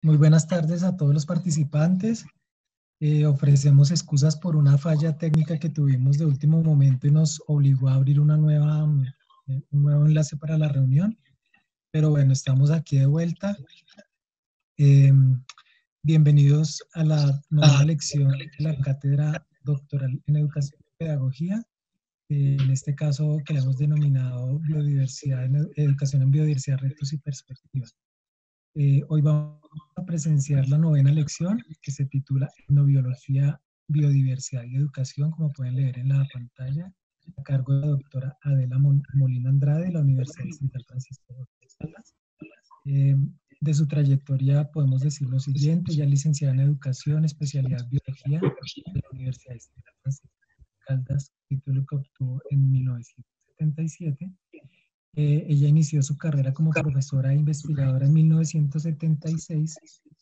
Muy buenas tardes a todos los participantes. Ofrecemos excusas por una falla técnica que tuvimos de último momento y nos obligó a abrir un nuevo enlace para la reunión. Pero bueno, estamos aquí de vuelta. Eh, Bienvenidos a la novena lección de la Cátedra Doctoral en Educación y Pedagogía. En este caso que le hemos denominado Educación en Biodiversidad, Retos y Perspectivas. Hoy vamos a presenciar la novena lección que se titula Etnobiología, Biodiversidad y Educación, como pueden leer en la pantalla, a cargo de la doctora Adela Molina Andrade de la Universidad Distrital Francisco Jorge Salas. De su trayectoria podemos decir lo siguiente: ella es licenciada en Educación, especialidad Biología de la Universidad Distrital Francisco Caldas, título que obtuvo en 1977. Ella inició su carrera como profesora e investigadora en 1976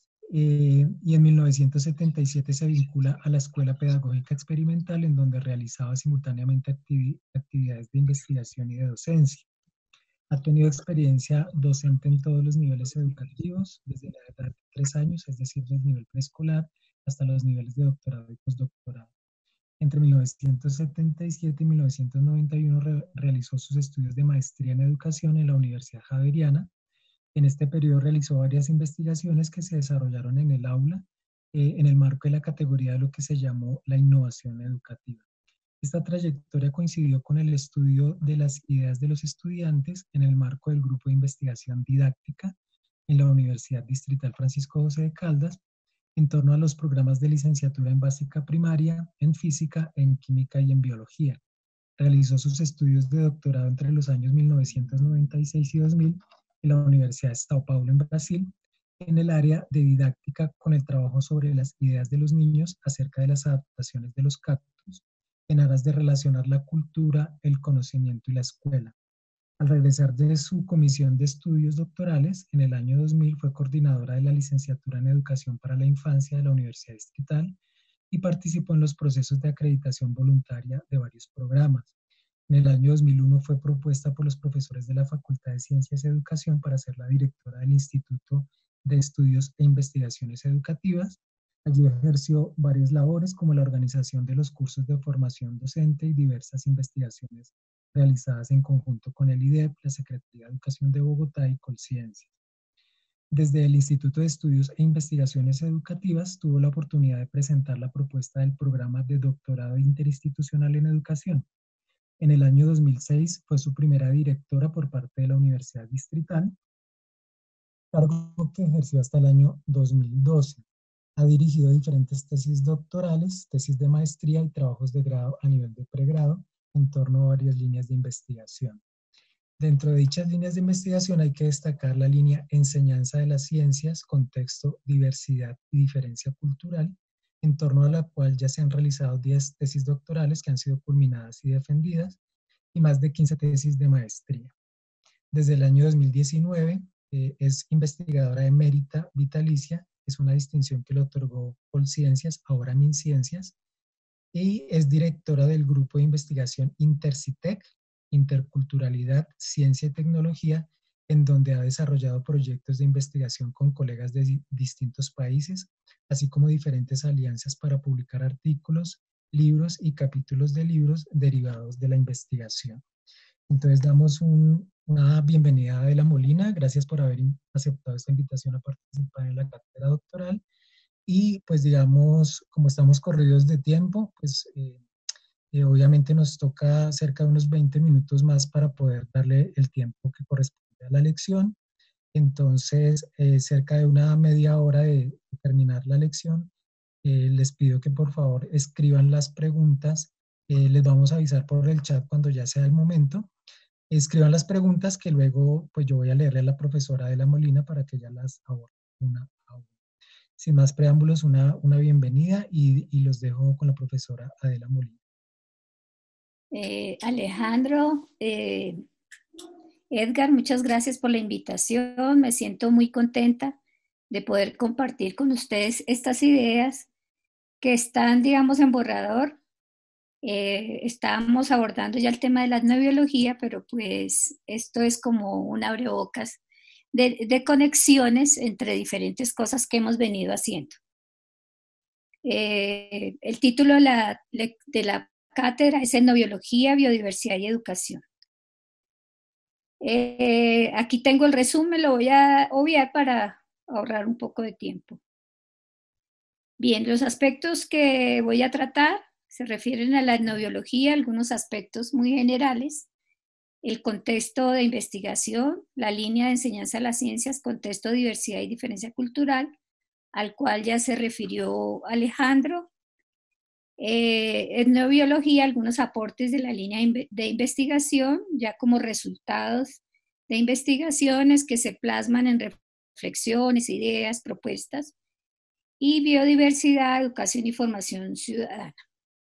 y en 1977 se vincula a la Escuela Pedagógica Experimental, en donde realizaba simultáneamente actividades de investigación y de docencia. Ha tenido experiencia docente en todos los niveles educativos, desde la edad de 3 años, es decir, desde el nivel preescolar, hasta los niveles de doctorado y postdoctorado. Entre 1977 y 1991 realizó sus estudios de maestría en educación en la Universidad Javeriana. En este periodo realizó varias investigaciones que se desarrollaron en el aula en el marco de la categoría de lo que se llamó la innovación educativa. Esta trayectoria coincidió con el estudio de las ideas de los estudiantes en el marco del grupo de investigación didáctica en la Universidad Distrital Francisco José de Caldas, en torno a los programas de licenciatura en básica primaria, en física, en química y en biología. Realizó sus estudios de doctorado entre los años 1996 y 2000 en la Universidad de São Paulo, en Brasil, en el área de didáctica, con el trabajo sobre las ideas de los niños acerca de las adaptaciones de los cactus, en aras de relacionar la cultura, el conocimiento y la escuela. Al regresar de su comisión de estudios doctorales, en el año 2000 fue coordinadora de la licenciatura en Educación para la Infancia de la Universidad Distrital y participó en los procesos de acreditación voluntaria de varios programas. En el año 2001 fue propuesta por los profesores de la Facultad de Ciencias y Educación para ser la directora del Instituto de Estudios e Investigaciones Educativas. Allí ejerció varias labores como la organización de los cursos de formación docente y diversas investigaciones realizadas en conjunto con el IDEP, la Secretaría de Educación de Bogotá y Colciencias. Desde el Instituto de Estudios e Investigaciones Educativas tuvo la oportunidad de presentar la propuesta del programa de doctorado interinstitucional en educación. En el año 2006 fue su primera directora por parte de la Universidad Distrital, cargo que ejerció hasta el año 2012. Ha dirigido diferentes tesis doctorales, tesis de maestría y trabajos de grado a nivel de pregrado en torno a varias líneas de investigación. Dentro de dichas líneas de investigación hay que destacar la línea Enseñanza de las Ciencias, Contexto, Diversidad y Diferencia Cultural, en torno a la cual ya se han realizado 10 tesis doctorales que han sido culminadas y defendidas, y más de 15 tesis de maestría. Desde el año 2019 es investigadora emérita vitalicia, es una distinción que le otorgó Colciencias, ahora MinCiencias, y es directora del grupo de investigación Intercitec, Interculturalidad, Ciencia y Tecnología, en donde ha desarrollado proyectos de investigación con colegas de distintos países, así como diferentes alianzas para publicar artículos, libros y capítulos de libros derivados de la investigación. Entonces damos una bienvenida a Adela Molina, gracias por haber aceptado esta invitación a participar en la cátedra doctoral. Y pues digamos, como estamos corridos de tiempo, pues obviamente nos toca cerca de unos 20 minutos más para poder darle el tiempo que corresponde a la lección. Entonces, cerca de una media hora de terminar la lección, les pido que por favor escriban las preguntas. Les vamos a avisar por el chat cuando ya sea el momento. Escriban las preguntas que luego pues yo voy a leerle a la profesora de la Molina para que ella las aborde una a una. Sin más preámbulos, una bienvenida y los dejo con la profesora Adela Molina. Alejandro, Edgar, muchas gracias por la invitación. Me siento muy contenta de poder compartir con ustedes estas ideas que están, digamos, en borrador. Estamos abordando ya el tema de la etnobiología, pero pues esto es como un abrebocas de conexiones entre diferentes cosas que hemos venido haciendo. El título de la cátedra es Etnobiología, Biodiversidad y Educación. Aquí tengo el resumen, lo voy a obviar para ahorrar un poco de tiempo. Bien, los aspectos que voy a tratar se refieren a la etnobiología, algunos aspectos muy generales, el contexto de investigación, la línea de enseñanza de las ciencias, contexto, diversidad y diferencia cultural, al cual ya se refirió Alejandro. Etnobiología, algunos aportes de la línea de investigación, ya como resultados de investigaciones que se plasman en reflexiones, ideas, propuestas, y biodiversidad, educación y formación ciudadana,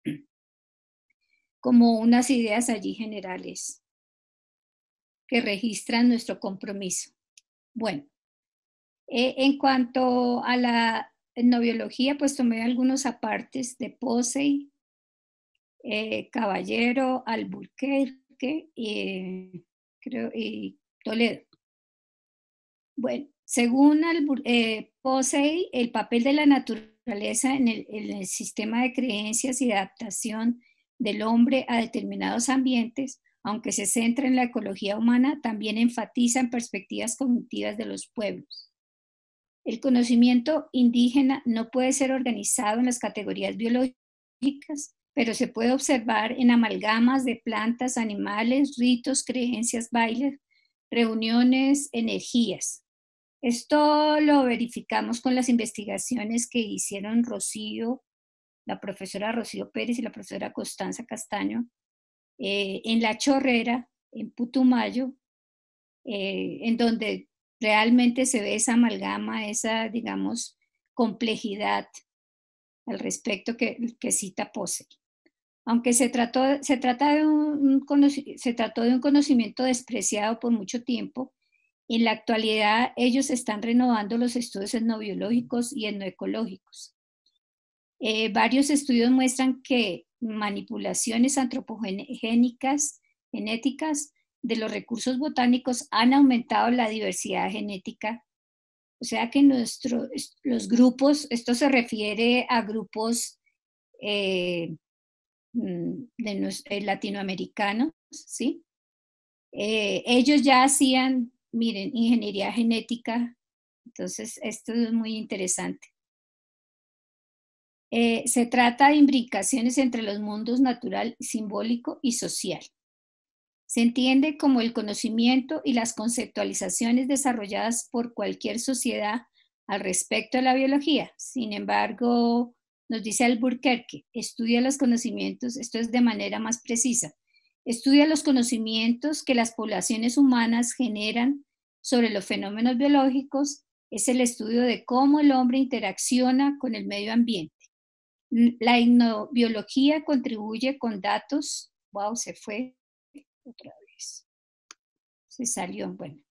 como unas ideas allí generales que registran nuestro compromiso. Bueno, en cuanto a la etnobiología, pues tomé algunos apartes de Posey, Caballero, Alburquerque y Toledo. Bueno, según Posey, el papel de la naturaleza en el sistema de creencias y de adaptación del hombre a determinados ambientes, aunque se centra en la ecología humana, también enfatiza en perspectivas cognitivas de los pueblos. El conocimiento indígena no puede ser organizado en las categorías biológicas, pero se puede observar en amalgamas de plantas, animales, ritos, creencias, bailes, reuniones, energías. Esto lo verificamos con las investigaciones que hicieron la profesora Rocío Pérez y la profesora Constanza Castaño en La Chorrera, en Putumayo, en donde realmente se ve esa amalgama, esa, digamos, complejidad al respecto que cita Posey. Aunque se trató de un conocimiento despreciado por mucho tiempo, en la actualidad ellos están renovando los estudios etnobiológicos y etnoecológicos. Varios estudios muestran que manipulaciones antropogénicas, genéticas de los recursos botánicos han aumentado la diversidad genética. O sea que los grupos, esto se refiere a grupos latinoamericanos, ¿sí? Ellos ya hacían, miren, ingeniería genética, entonces esto es muy interesante. Se trata de imbricaciones entre los mundos natural, simbólico y social. Se entiende como el conocimiento y las conceptualizaciones desarrolladas por cualquier sociedad al respecto de la biología. Sin embargo, nos dice Alburquerque, estudia los conocimientos, esto es de manera más precisa, estudia los conocimientos que las poblaciones humanas generan sobre los fenómenos biológicos, es el estudio de cómo el hombre interacciona con el medio ambiente. La etnobiología contribuye con datos, wow, se fue otra vez, se salió, bueno.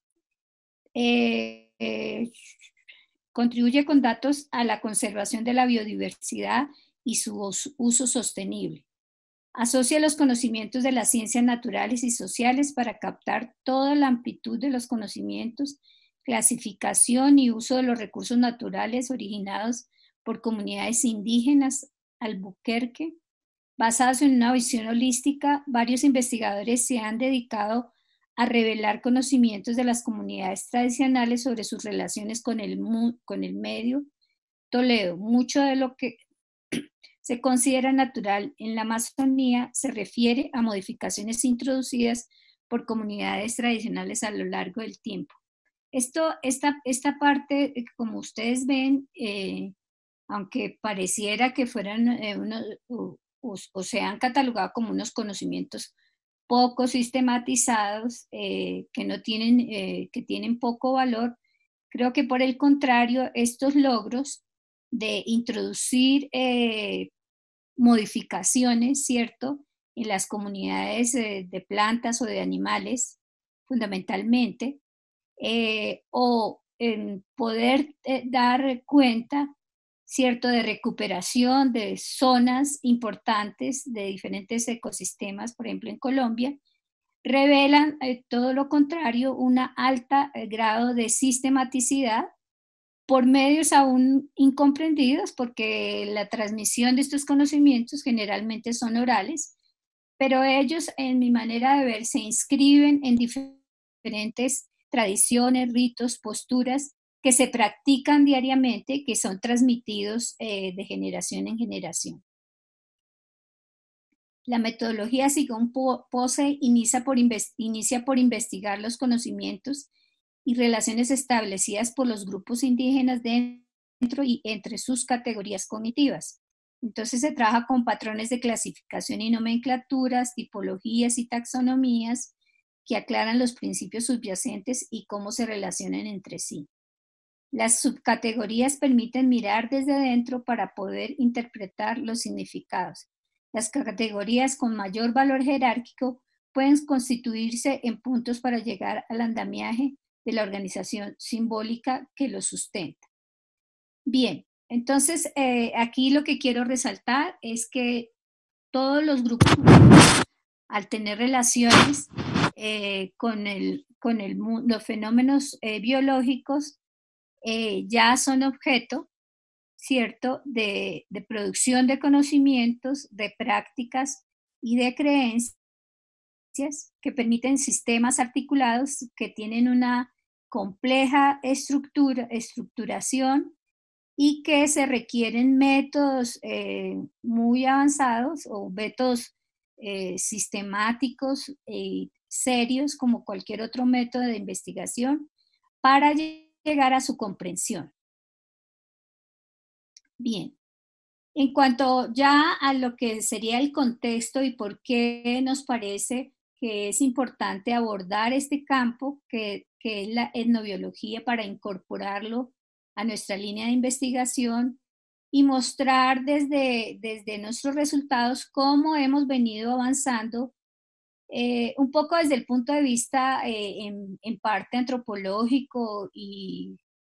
Contribuye con datos a la conservación de la biodiversidad y su uso sostenible. Asocia los conocimientos de las ciencias naturales y sociales para captar toda la amplitud de los conocimientos, clasificación y uso de los recursos naturales originados por comunidades indígenas. Alburquerque. Basados en una visión holística, varios investigadores se han dedicado a revelar conocimientos de las comunidades tradicionales sobre sus relaciones con el medio. Toledo, mucho de lo que se considera natural en la Amazonía se refiere a modificaciones introducidas por comunidades tradicionales a lo largo del tiempo. Esta parte, como ustedes ven, aunque pareciera que fueran o se han catalogado como unos conocimientos poco sistematizados, que tienen poco valor, creo que por el contrario, estos logros de introducir modificaciones, ¿cierto?, en las comunidades de plantas o de animales, fundamentalmente, o en poder dar cuenta, ¿cierto?, de recuperación de zonas importantes de diferentes ecosistemas, por ejemplo en Colombia, revelan todo lo contrario, un alto grado de sistematicidad por medios aún incomprendidos, porque la transmisión de estos conocimientos generalmente son orales, pero ellos, en mi manera de ver, se inscriben en diferentes tradiciones, ritos, posturas que se practican diariamente, que son transmitidos de generación en generación. La metodología según Posey inicia por investigar los conocimientos y relaciones establecidas por los grupos indígenas dentro y entre sus categorías cognitivas. Entonces se trabaja con patrones de clasificación y nomenclaturas, tipologías y taxonomías que aclaran los principios subyacentes y cómo se relacionan entre sí. Las subcategorías permiten mirar desde dentro para poder interpretar los significados. Las categorías con mayor valor jerárquico pueden constituirse en puntos para llegar al andamiaje de la organización simbólica que lo sustenta. Bien, entonces aquí lo que quiero resaltar es que todos los grupos humanos, al tener relaciones con los fenómenos biológicos, ya son objeto, ¿cierto?, de producción de conocimientos, de prácticas y de creencias que permiten sistemas articulados que tienen una compleja estructuración y que se requieren métodos muy avanzados o métodos sistemáticos y serios como cualquier otro método de investigación para llegar a su comprensión. Bien, en cuanto ya a lo que sería el contexto y por qué nos parece que es importante abordar este campo, que es la etnobiología, para incorporarlo a nuestra línea de investigación y mostrar desde nuestros resultados cómo hemos venido avanzando un poco desde el punto de vista en parte antropológico y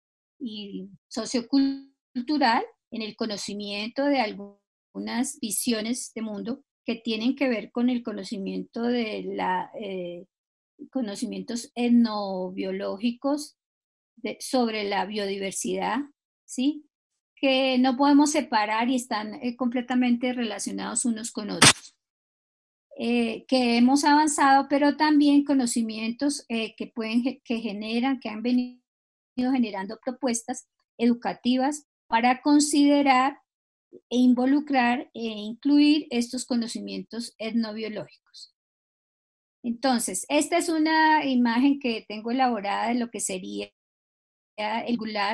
sociocultural, en el conocimiento de algunas visiones de mundo que tienen que ver con el conocimiento de conocimientos etnobiológicos sobre la biodiversidad, ¿sí? Que no podemos separar y están completamente relacionados unos con otros. Que hemos avanzado, pero también conocimientos que han venido generando propuestas educativas para considerar e involucrar e incluir estos conocimientos etnobiológicos. Entonces, esta es una imagen que tengo elaborada de lo que sería el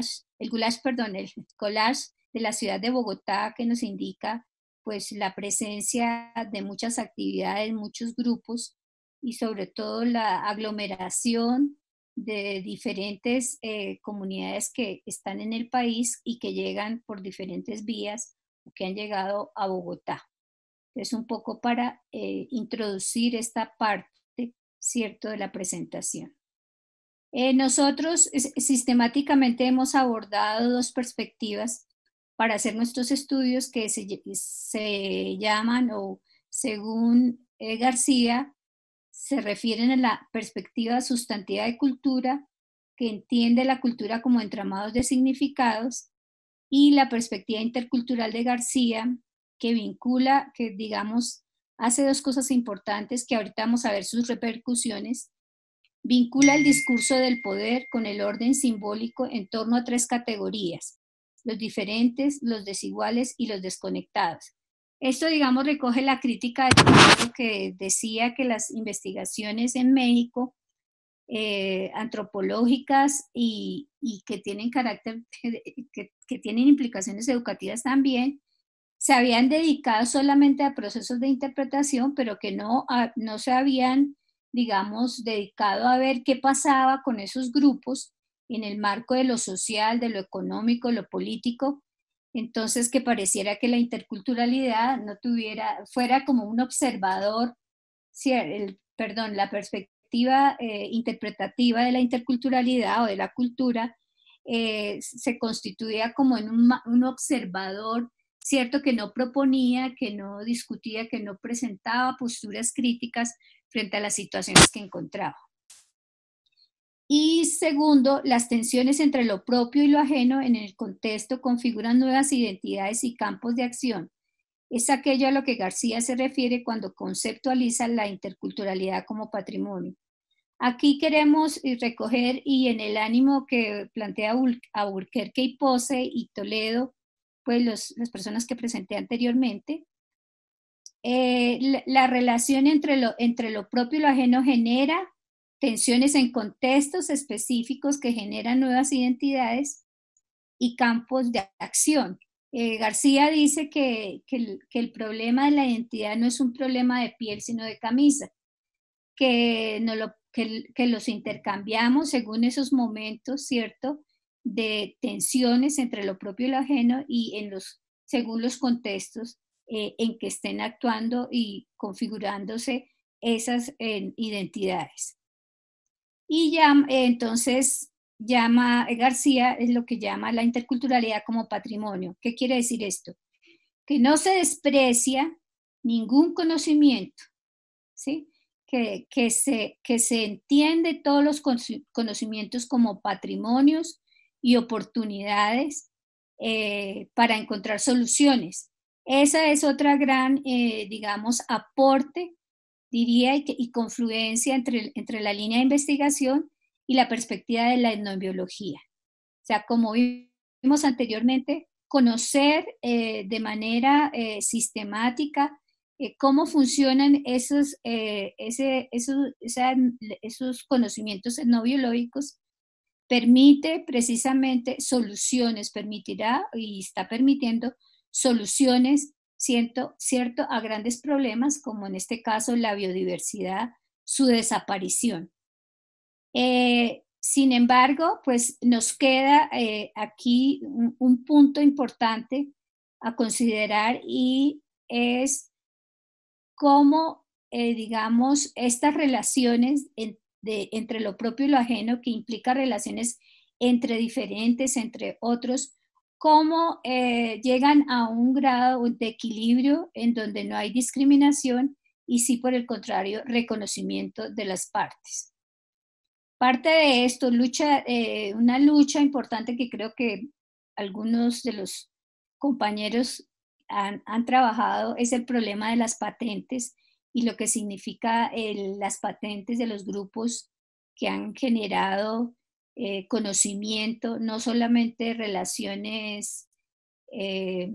collage de la ciudad de Bogotá, que nos indica pues la presencia de muchas actividades, muchos grupos y sobre todo la aglomeración de diferentes comunidades que están en el país y que llegan por diferentes vías o que han llegado a Bogotá. Es un poco para introducir esta parte, ¿cierto?, de la presentación. Nosotros sistemáticamente hemos abordado dos perspectivas para hacer nuestros estudios que se llaman, o según García, se refieren a la perspectiva sustantiva de cultura, que entiende la cultura como entramados de significados, y la perspectiva intercultural de García, que vincula, que digamos, hace dos cosas importantes que ahorita vamos a ver sus repercusiones. Vincula el discurso del poder con el orden simbólico en torno a tres categorías: los diferentes, los desiguales y los desconectados. Esto, digamos, recoge la crítica de todo que decía que las investigaciones en México, antropológicas y que tienen carácter, que tienen implicaciones educativas también, se habían dedicado solamente a procesos de interpretación, pero que no se habían, digamos, dedicado a ver qué pasaba con esos grupos en el marco de lo social, de lo económico, lo político. Entonces, que pareciera que la interculturalidad fuera como un observador, la perspectiva interpretativa de la interculturalidad o de la cultura se constituía como en un observador cierto que no proponía, que no discutía, que no presentaba posturas críticas frente a las situaciones que encontraba. Y segundo, las tensiones entre lo propio y lo ajeno en el contexto configuran nuevas identidades y campos de acción. Es aquello a lo que García se refiere cuando conceptualiza la interculturalidad como patrimonio. Aquí queremos recoger, y en el ánimo que plantea Albuquerque y Pose y Toledo, pues las personas que presenté anteriormente, la relación entre lo propio y lo ajeno genera tensiones en contextos específicos que generan nuevas identidades y campos de acción. García dice que el problema de la identidad no es un problema de piel, sino de camisa, que, que los intercambiamos según esos momentos, ¿cierto?, de tensiones entre lo propio y lo ajeno y según los contextos en que estén actuando y configurándose esas identidades. Y ya, entonces García es lo que llama la interculturalidad como patrimonio. ¿Qué quiere decir esto? Que no se desprecia ningún conocimiento, ¿sí? Que se entiende todos los conocimientos como patrimonios y oportunidades para encontrar soluciones. Esa es otra gran, digamos, aporte, diría, y confluencia entre la línea de investigación y la perspectiva de la etnobiología. O sea, como vimos anteriormente, conocer de manera sistemática cómo funcionan esos conocimientos etnobiológicos permite precisamente soluciones, permitirá y está permitiendo soluciones, cierto, a grandes problemas, como en este caso la biodiversidad, su desaparición. Sin embargo, pues nos queda aquí un punto importante a considerar, y es cómo, digamos, estas relaciones entre lo propio y lo ajeno, que implica relaciones entre diferentes, entre otros, cómo llegan a un grado de equilibrio en donde no hay discriminación y sí, por el contrario, reconocimiento de las partes. Parte de esto, una lucha importante que creo que algunos de los compañeros han trabajado, es el problema de las patentes y lo que significa las patentes de los grupos que han generado conocimiento, no solamente eh,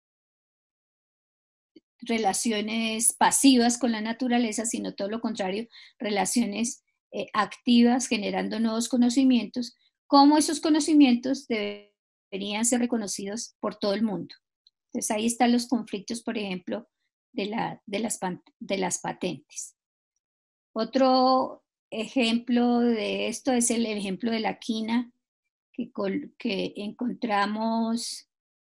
relaciones pasivas con la naturaleza, sino todo lo contrario, relaciones activas, generando nuevos conocimientos, cómo esos conocimientos deberían ser reconocidos por todo el mundo. Entonces ahí están los conflictos, por ejemplo, de las patentes. Otro ejemplo de esto es el ejemplo de la quina que encontramos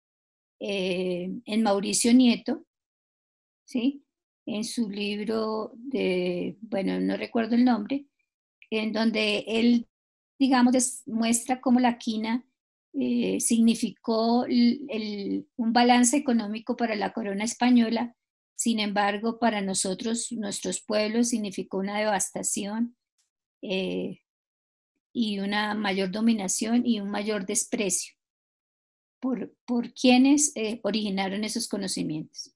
en Mauricio Nieto, ¿sí?, en su libro bueno, no recuerdo el nombre, en donde él, digamos, muestra cómo la quina significó un balance económico para la corona española. Sin embargo, para nosotros, nuestros pueblos, significó una devastación y una mayor dominación y un mayor desprecio por quienes originaron esos conocimientos.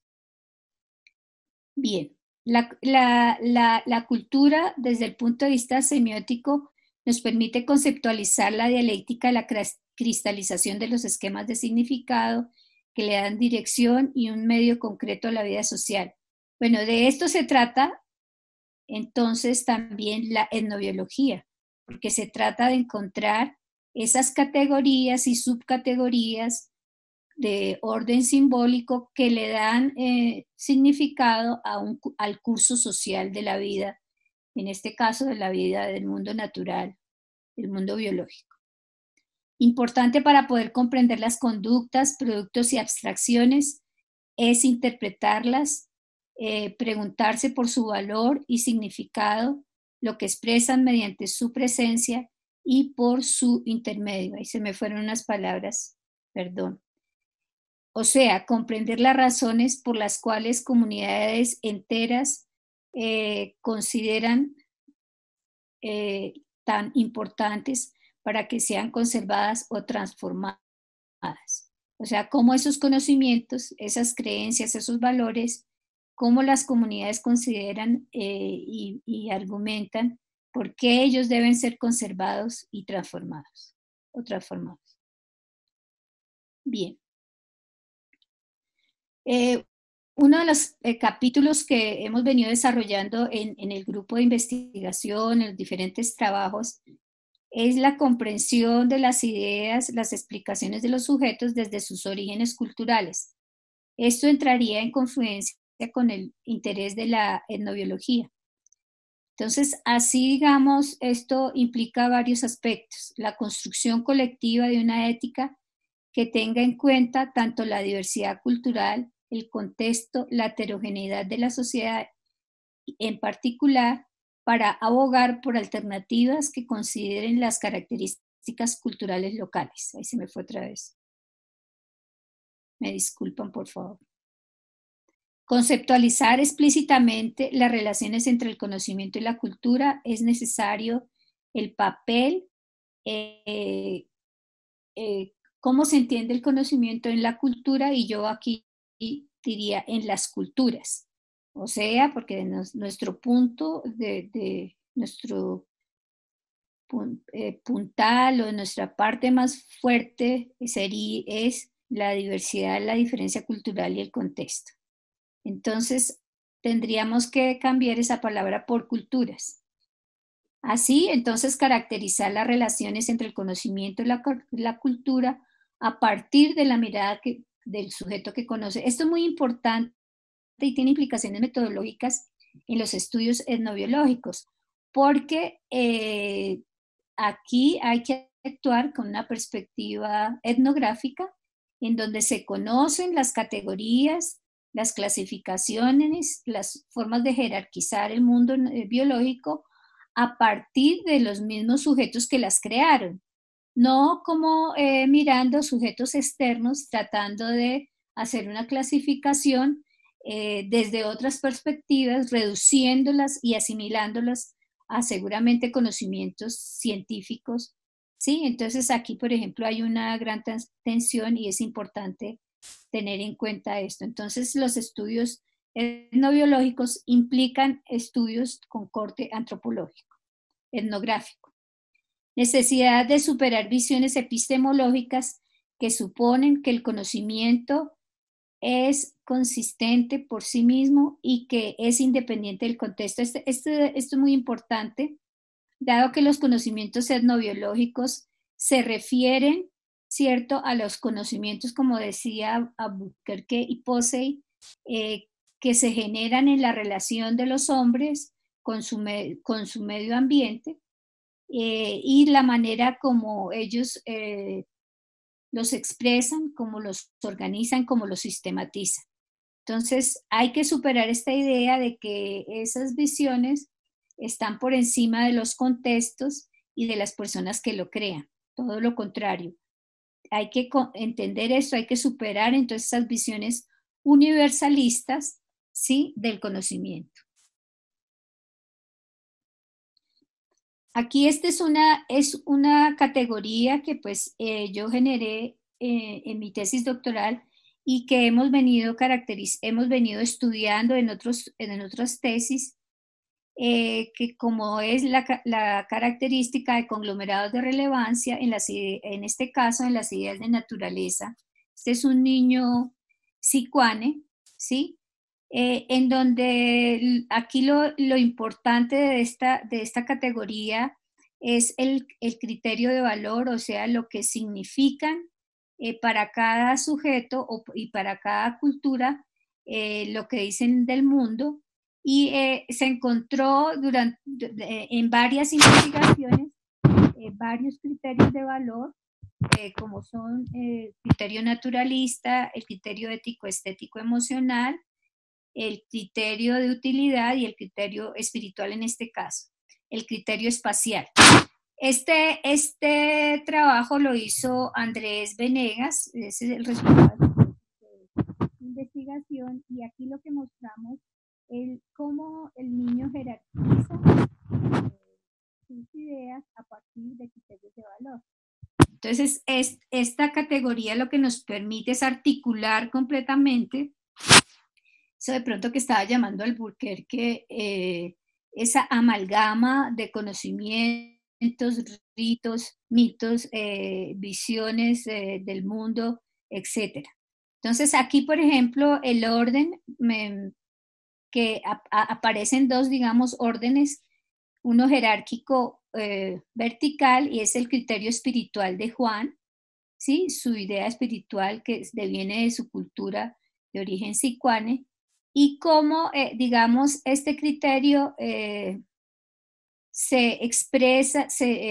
Bien, la cultura desde el punto de vista semiótico nos permite conceptualizar la dialéctica de la cristalización de los esquemas de significado que le dan dirección y un medio concreto a la vida social. Bueno, de esto se trata entonces también la etnobiología, porque se trata de encontrar esas categorías y subcategorías de orden simbólico que le dan significado al curso social de la vida, en este caso de la vida del mundo natural, del mundo biológico. Importante para poder comprender las conductas, productos y abstracciones es interpretarlas, preguntarse por su valor y significado, lo que expresan mediante su presencia y por su intermedio. Ahí se me fueron unas palabras, perdón. O sea, comprender las razones por las cuales comunidades enteras consideran tan importantes para que sean conservadas o transformadas. O sea, cómo esos conocimientos, esas creencias, esos valores, cómo las comunidades consideran y argumentan por qué ellos deben ser conservados y transformados o transformados. Bien. Uno de los capítulos que hemos venido desarrollando en el grupo de investigación, en los diferentes trabajos, es la comprensión de las ideas, las explicaciones de los sujetos desde sus orígenes culturales. Esto entraría en confluencia con el interés de la etnobiología. Entonces, así digamos, esto implica varios aspectos. La construcción colectiva de una ética que tenga en cuenta tanto la diversidad cultural, el contexto, la heterogeneidad de la sociedad en particular, para abogar por alternativas que consideren las características culturales locales. Ahí se me fue otra vez. Me disculpan, por favor. Conceptualizar explícitamente las relaciones entre el conocimiento y la cultura. Es necesario el papel, cómo se entiende el conocimiento en la cultura, y yo aquí diría en las culturas. O sea, porque nuestro punto de nuestro puntal o nuestra parte más fuerte es la diversidad, la diferencia cultural y el contexto. Entonces, tendríamos que cambiar esa palabra por culturas. Así, entonces, caracterizar las relaciones entre el conocimiento y la cultura a partir de la mirada del sujeto que conoce. Esto es muy importante y tiene implicaciones metodológicas en los estudios etnobiológicos, porque aquí hay que actuar con una perspectiva etnográfica en donde se conocen las categorías, las clasificaciones, las formas de jerarquizar el mundo biológico a partir de los mismos sujetos que las crearon, no como mirando sujetos externos tratando de hacer una clasificación desde otras perspectivas, reduciéndolas y asimilándolas a seguramente conocimientos científicos, ¿sí? Entonces aquí, por ejemplo, hay una gran tensión y es importante tener en cuenta esto. Entonces, los estudios etnobiológicos implican estudios con corte antropológico, etnográfico. Necesidad de superar visiones epistemológicas que suponen que el conocimiento es consistente por sí mismo y que es independiente del contexto. Esto es muy importante, dado que los conocimientos etnobiológicos se refieren, ¿cierto?, a los conocimientos, como decía Albuquerque y Posey, que se generan en la relación de los hombres con su medio ambiente, y la manera como ellos los expresan, cómo los organizan, cómo los sistematizan. Entonces, hay que superar esta idea de que esas visiones están por encima de los contextos y de las personas que lo crean. Todo lo contrario. Hay que entender esto, hay que superar entonces esas visiones universalistas, ¿sí?, del conocimiento. Aquí esta es una categoría que pues yo generé en mi tesis doctoral y que hemos venido estudiando en otras tesis, que como es la característica de conglomerados de relevancia, en este caso en las ideas de naturaleza. Este es un niño sicuane, ¿sí? En donde aquí lo importante de esta categoría es el criterio de valor, o sea, lo que significan para cada sujeto y para cada cultura lo que dicen del mundo. Y se encontró en varias investigaciones varios criterios de valor, como son el criterio naturalista, el criterio ético, estético, emocional, el criterio de utilidad y el criterio espiritual en este caso, el criterio espacial. Este trabajo lo hizo Andrés Venegas, es el responsable jerarquización, y aquí lo que mostramos es cómo el niño jerarquiza sus ideas a partir de criterios de valor. Entonces, esta categoría lo que nos permite es articular completamente eso de pronto que estaba llamando Albuquerque, esa amalgama de conocimientos, ritos, mitos, visiones del mundo, etc. Entonces, aquí, por ejemplo, el orden, que aparecen dos, digamos, órdenes, uno jerárquico vertical, y es el criterio espiritual de Juan, ¿sí? Su idea espiritual que deviene de su cultura de origen sicuane, y cómo, digamos, este criterio se expresa,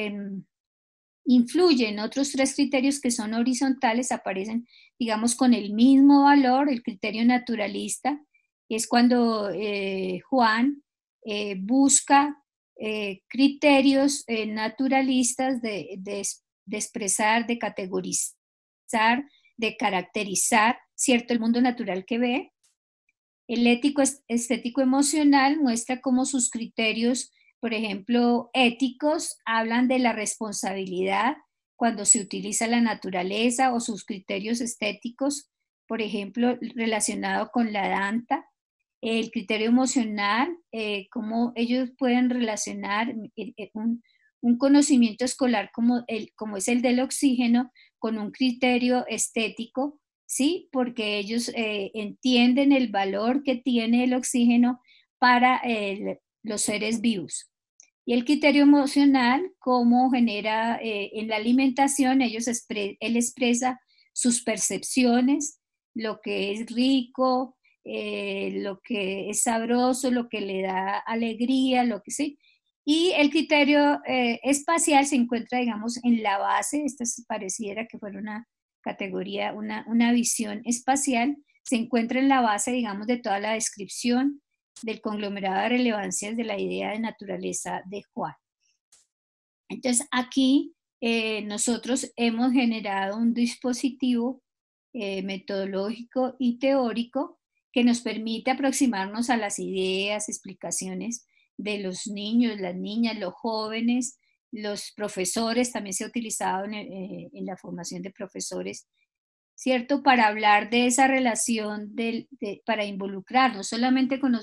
influye en otros tres criterios que son horizontales, aparecen, digamos, con el mismo valor. El criterio naturalista es cuando Juan busca criterios naturalistas de expresar, de categorizar, de caracterizar, ¿cierto?, el mundo natural que ve. El ético estético emocional muestra cómo sus criterios, por ejemplo, éticos, hablan de la responsabilidad cuando se utiliza la naturaleza, o sus criterios estéticos, por ejemplo, relacionado con la danta. El criterio emocional, cómo ellos pueden relacionar un conocimiento escolar como es el del oxígeno con un criterio estético, ¿sí? Porque ellos entienden el valor que tiene el oxígeno para los seres vivos. Y el criterio emocional, cómo genera en la alimentación, él expresa sus percepciones, lo que es rico, lo que es sabroso, lo que le da alegría, lo que sí. Y el criterio espacial se encuentra, digamos, en la base. Esta pareciera que fuera una categoría, una visión espacial, se encuentra en la base, digamos, de toda la descripción del conglomerado de relevancias de la idea de naturaleza de Juan. Entonces, aquí nosotros hemos generado un dispositivo metodológico y teórico que nos permite aproximarnos a las ideas, explicaciones de los niños, las niñas, los jóvenes, los profesores. También se ha utilizado en la formación de profesores, ¿cierto? Para hablar de esa relación, para involucrar no solamente con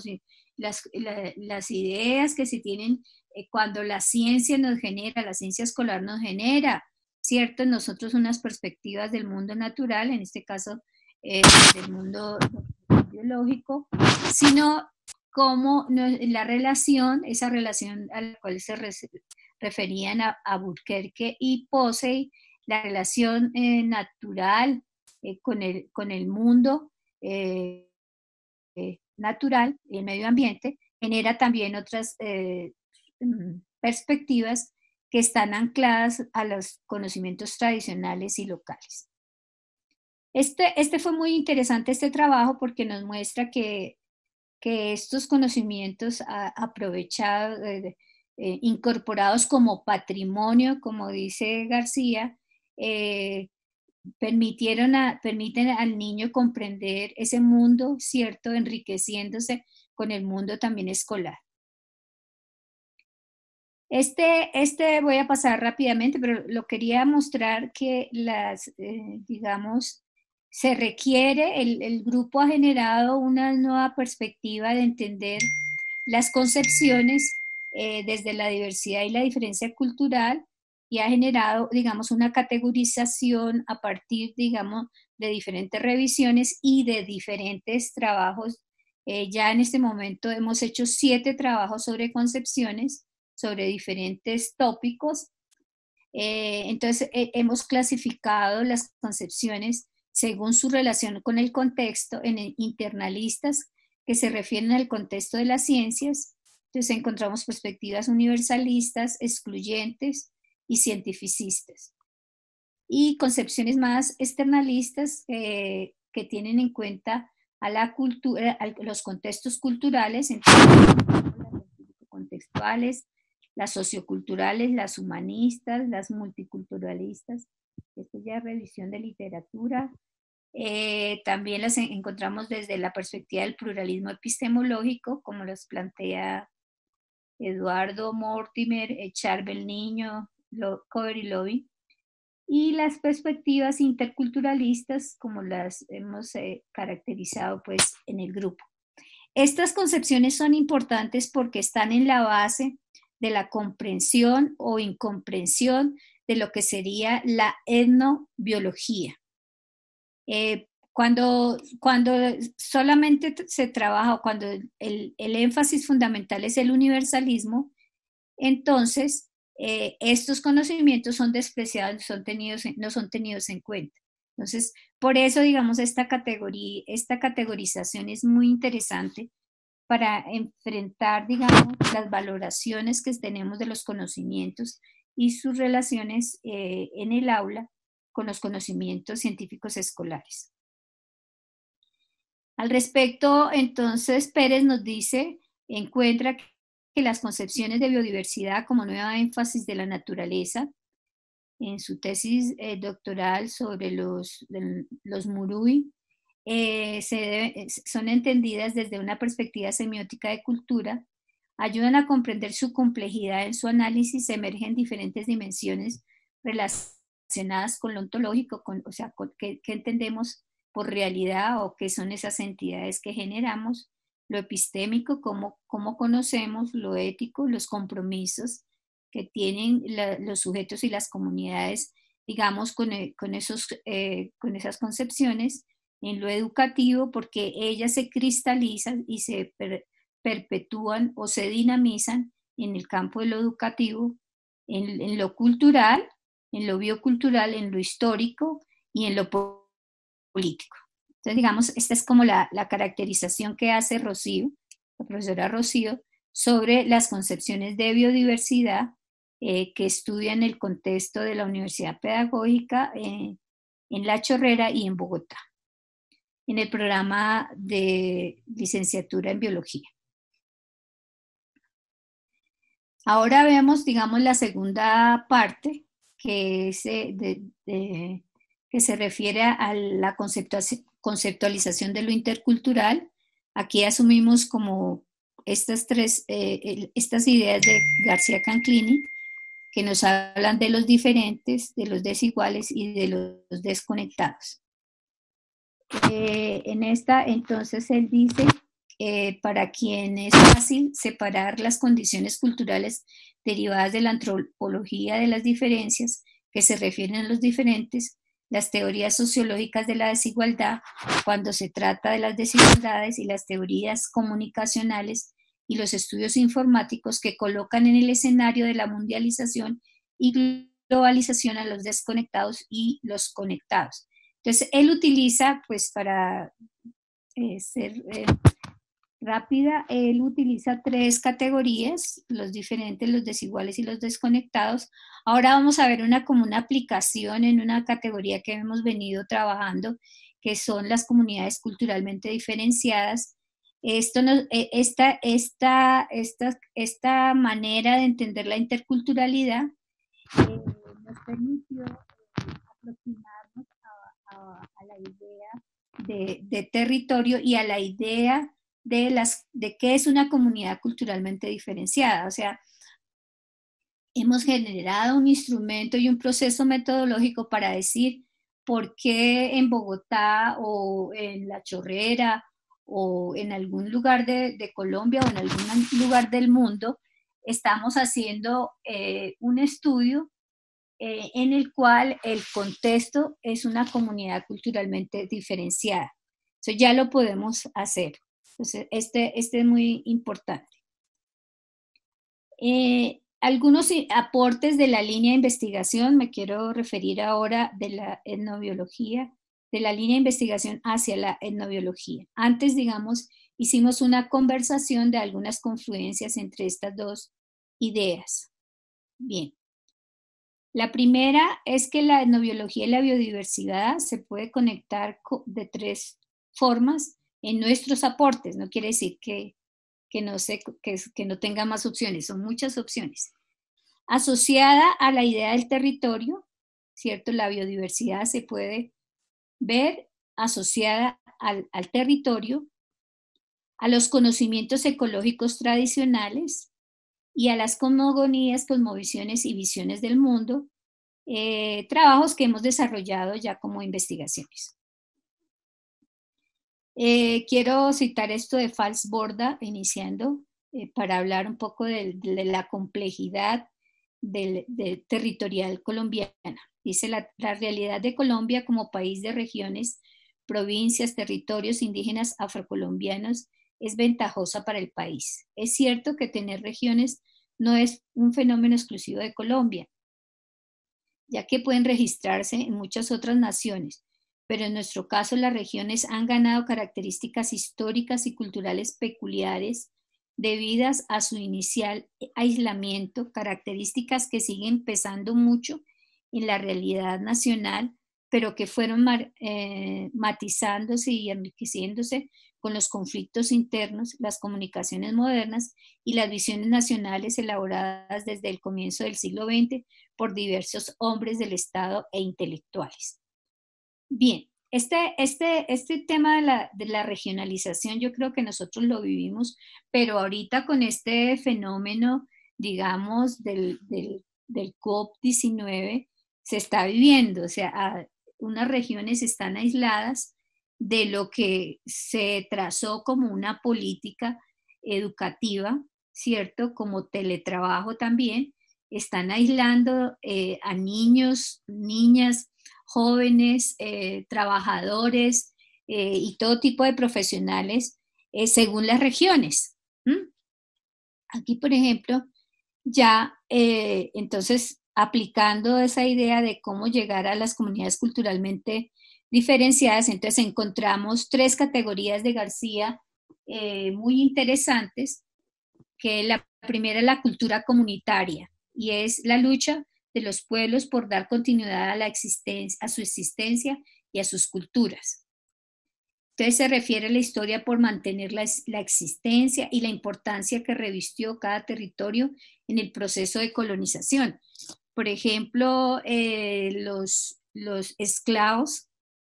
las ideas que se tienen cuando la ciencia nos genera, la ciencia escolar nos genera, ¿cierto? Nosotros unas perspectivas del mundo natural, en este caso del mundo biológico, sino cómo la relación, esa relación a la cual se referían a Albuquerque y Posey, la relación natural con el mundo natural, el medio ambiente, genera también otras perspectivas que están ancladas a los conocimientos tradicionales y locales. Este fue muy interesante, este trabajo, porque nos muestra que estos conocimientos aprovechados, incorporados como patrimonio, como dice García, permiten al niño comprender ese mundo, ¿cierto?, enriqueciéndose con el mundo también escolar. Voy a pasar rápidamente, pero lo quería mostrar que digamos, se requiere, el grupo ha generado una nueva perspectiva de entender las concepciones desde la diversidad y la diferencia cultural, y ha generado, digamos, una categorización a partir, digamos, de diferentes revisiones y de diferentes trabajos. Ya en este momento hemos hecho 7 trabajos sobre concepciones, sobre diferentes tópicos. Entonces, hemos clasificado las concepciones según su relación con el contexto en internalistas, que se refieren al contexto de las ciencias. Entonces, encontramos perspectivas universalistas, excluyentes y cientificistas. Y concepciones más externalistas que tienen en cuenta a la cultura, a los contextos culturales, las contextuales, las socioculturales, las humanistas, las multiculturalistas. Esto ya es revisión de literatura. También las encontramos desde la perspectiva del pluralismo epistemológico, como los plantea Eduardo Mortimer, Charbel Niño, Cover y Lobby, y las perspectivas interculturalistas, como las hemos caracterizado pues, en el grupo. Estas concepciones son importantes porque están en la base de la comprensión o incomprensión de lo que sería la etnobiología. Cuando solamente se trabaja, cuando el énfasis fundamental es el universalismo, entonces estos conocimientos son despreciados, no son tenidos en cuenta. Entonces, por eso, digamos, esta categorización es muy interesante para enfrentar, digamos, las valoraciones que tenemos de los conocimientos y sus relaciones en el aula con los conocimientos científicos escolares. Al respecto, entonces, Pérez nos dice, encuentra que las concepciones de biodiversidad como nueva énfasis de la naturaleza, en su tesis doctoral sobre los Murui, son entendidas desde una perspectiva semiótica de cultura, ayudan a comprender su complejidad en su análisis, emergen diferentes dimensiones relacionadas con lo ontológico, o sea, qué entendemos por realidad o qué son esas entidades que generamos, lo epistémico, cómo conocemos, lo ético, los compromisos que tienen los sujetos y las comunidades, digamos, con esas concepciones, en lo educativo, porque ellas se cristalizan y se perpetúan o se dinamizan en el campo de lo educativo, en lo cultural, en lo biocultural, en lo histórico y en lo político. Entonces, digamos, esta es como la caracterización que hace Rocío, la profesora Rocío, sobre las concepciones de biodiversidad que estudia en el contexto de la Universidad Pedagógica en La Chorrera y en Bogotá, en el programa de licenciatura en biología. Ahora vemos, digamos, la segunda parte, que se refiere a la conceptualización de lo intercultural. Aquí asumimos como estas ideas de García Canclini, que nos hablan de los diferentes, de los desiguales y de los desconectados. En esta, entonces, él dice, para quien es fácil separar las condiciones culturales derivadas de la antropología de las diferencias que se refieren a los diferentes, las teorías sociológicas de la desigualdad, cuando se trata de las desigualdades, y las teorías comunicacionales y los estudios informáticos que colocan en el escenario de la mundialización y globalización a los desconectados y los conectados. Entonces, él utiliza, pues para ser rápida, él utiliza 3 categorías: los diferentes, los desiguales y los desconectados. Ahora vamos a ver como una aplicación en una categoría que hemos venido trabajando, que son las comunidades culturalmente diferenciadas. Esta manera de entender la interculturalidad nos permitió aproximarnos a la idea de territorio y a la idea de qué es una comunidad culturalmente diferenciada. O sea, hemos generado un instrumento y un proceso metodológico para decir por qué en Bogotá o en La Chorrera o en algún lugar de Colombia o en algún lugar del mundo estamos haciendo un estudio en el cual el contexto es una comunidad culturalmente diferenciada. Eso ya lo podemos hacer. Entonces, este es muy importante. Algunos aportes de la línea de investigación, me quiero referir ahora de la etnobiología, de la línea de investigación hacia la etnobiología. Antes, digamos, hicimos una conversación de algunas confluencias entre estas dos ideas. Bien. La primera es que la etnobiología y la biodiversidad se puede conectar de 3 formas en nuestros aportes. No quiere decir que no tenga más opciones, son muchas opciones. Asociada a la idea del territorio, ¿cierto? La biodiversidad se puede ver asociada al territorio, a los conocimientos ecológicos tradicionales y a las cosmogonías, cosmovisiones y visiones del mundo, trabajos que hemos desarrollado ya como investigaciones. Quiero citar esto de Fals Borda, iniciando, para hablar un poco de la complejidad territorial colombiana. Dice, la realidad de Colombia como país de regiones, provincias, territorios indígenas afrocolombianos es ventajosa para el país. Es cierto que tener regiones no es un fenómeno exclusivo de Colombia, ya que pueden registrarse en muchas otras naciones, pero en nuestro caso las regiones han ganado características históricas y culturales peculiares debidas a su inicial aislamiento, características que siguen pesando mucho en la realidad nacional, pero que fueron matizándose y enriqueciéndose con los conflictos internos, las comunicaciones modernas y las visiones nacionales elaboradas desde el comienzo del siglo XX por diversos hombres del Estado e intelectuales. Bien, este tema de la regionalización yo creo que nosotros lo vivimos, pero ahorita con este fenómeno, digamos, del COP19 se está viviendo, o sea, unas regiones están aisladas de lo que se trazó como una política educativa, ¿cierto? Como teletrabajo también, están aislando a niños, niñas, jóvenes, trabajadores y todo tipo de profesionales según las regiones. ¿Mm? Aquí, por ejemplo, ya entonces aplicando esa idea de cómo llegar a las comunidades culturalmente diferenciadas, entonces encontramos 3 categorías de García muy interesantes, que la primera es la cultura comunitaria y es la lucha de los pueblos por dar continuidad a su existencia y a sus culturas. Entonces se refiere a la historia por mantener la existencia y la importancia que revistió cada territorio en el proceso de colonización. Por ejemplo, los esclavos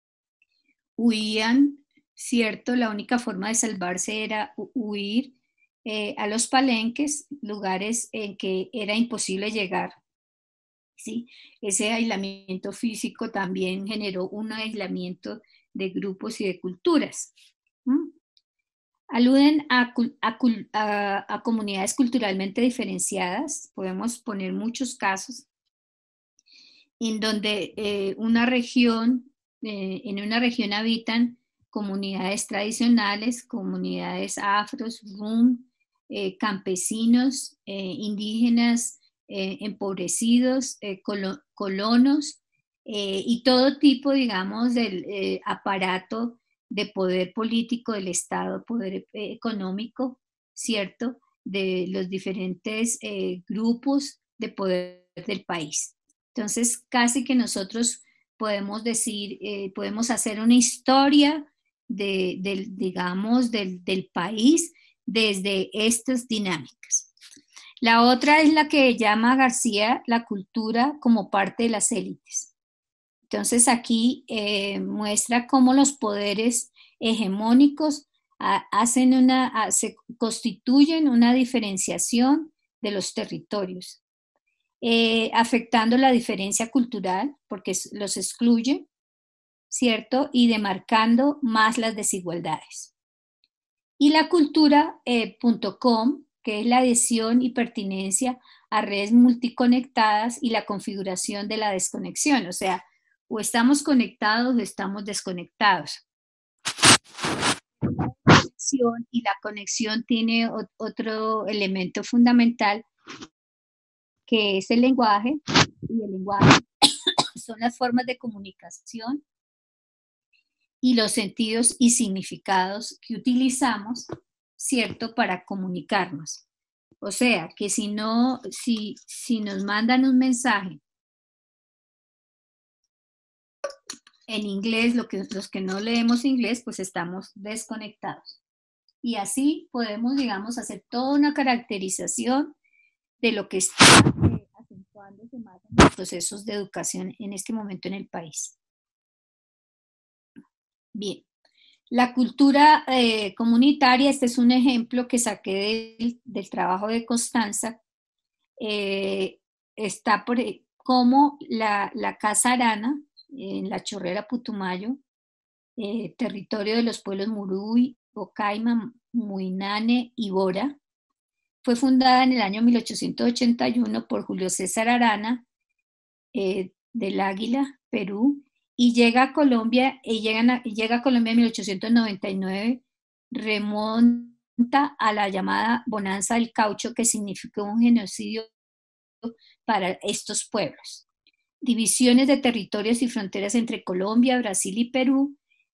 huían, ¿cierto? La única forma de salvarse era huir a los palenques, lugares en que era imposible llegar. ¿Sí? Ese aislamiento físico también generó un aislamiento de grupos y de culturas. ¿Mm? Aluden a comunidades culturalmente diferenciadas, podemos poner muchos casos, en donde en una región habitan comunidades tradicionales, comunidades afros, rum, campesinos, indígenas, empobrecidos, colonos y todo tipo, digamos, del aparato de poder político del Estado, poder económico, ¿cierto? De los diferentes grupos de poder del país. Entonces, casi que nosotros podemos decir, podemos hacer una historia digamos, del país desde estas dinámicas. La otra es la que llama García la cultura como parte de las élites. Entonces aquí muestra cómo los poderes hegemónicos se constituyen una diferenciación de los territorios, afectando la diferencia cultural porque los excluye, ¿cierto? Y demarcando más las desigualdades. Y la cultura.com, que es la adhesión y pertinencia a redes multiconectadas y la configuración de la desconexión, o sea, o estamos conectados o estamos desconectados. Y la conexión tiene otro elemento fundamental, que es el lenguaje, y el lenguaje son las formas de comunicación y los sentidos y significados que utilizamos, ¿cierto?, para comunicarnos. O sea, que si nos mandan un mensaje en inglés, los que no leemos inglés, pues estamos desconectados. Y así podemos, digamos, hacer toda una caracterización de lo que está acentuándose más en los procesos de educación en este momento en el país. Bien. La cultura comunitaria, este es un ejemplo que saqué del trabajo de Constanza, está como la Casa Arana, en la Chorrera Putumayo, territorio de los pueblos Muruy, Ocaima, Muinane y Bora. Fue fundada en el año 1881 por Julio César Arana, del Águila, Perú, y llega a Colombia, llega a Colombia en 1899, remonta a la llamada Bonanza del Caucho, que significó un genocidio para estos pueblos. Divisiones de territorios y fronteras entre Colombia, Brasil y Perú,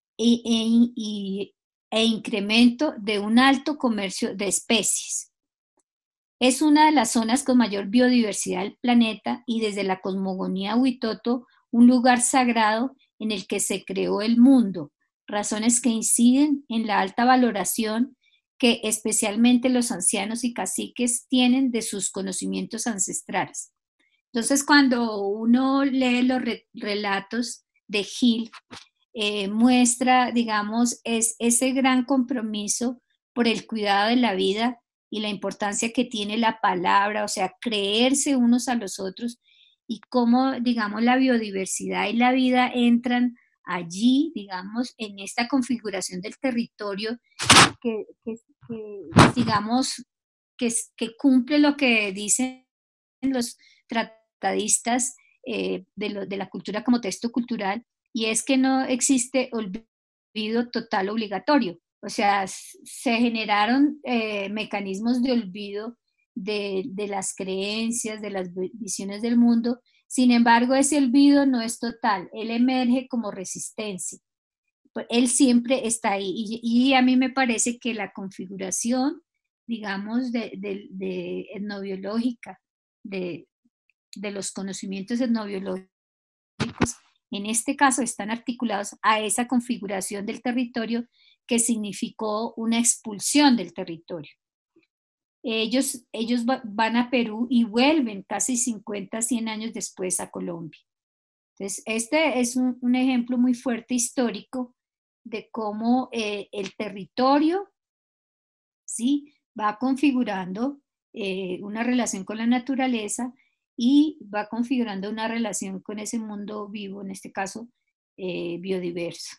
e incremento de un alto comercio de especies. Es una de las zonas con mayor biodiversidad del planeta y desde la cosmogonía Huitoto, un lugar sagrado en el que se creó el mundo, razones que inciden en la alta valoración que especialmente los ancianos y caciques tienen de sus conocimientos ancestrales. Entonces, cuando uno lee los relatos de Gil, muestra, digamos, ese gran compromiso por el cuidado de la vida y la importancia que tiene la palabra, o sea, creerse unos a los otros y cómo, digamos, la biodiversidad y la vida entran allí, digamos, en esta configuración del territorio que digamos, que cumple lo que dicen los tratadistas de la cultura como texto cultural, y es que no existe olvido total obligatorio. O sea, se generaron mecanismos de olvido de las creencias, de las visiones del mundo. Sin embargo, ese olvido no es total, él emerge como resistencia. Él siempre está ahí. Y a mí me parece que la configuración, digamos, de etnobiológica, de los conocimientos etnobiológicos, en este caso están articulados a esa configuración del territorio que significó una expulsión del territorio. Ellos van a Perú y vuelven casi 50, 100 años después a Colombia. Entonces, este es un ejemplo muy fuerte histórico de cómo el territorio, ¿sí?, va configurando una relación con la naturaleza y va configurando una relación con ese mundo vivo, en este caso biodiverso.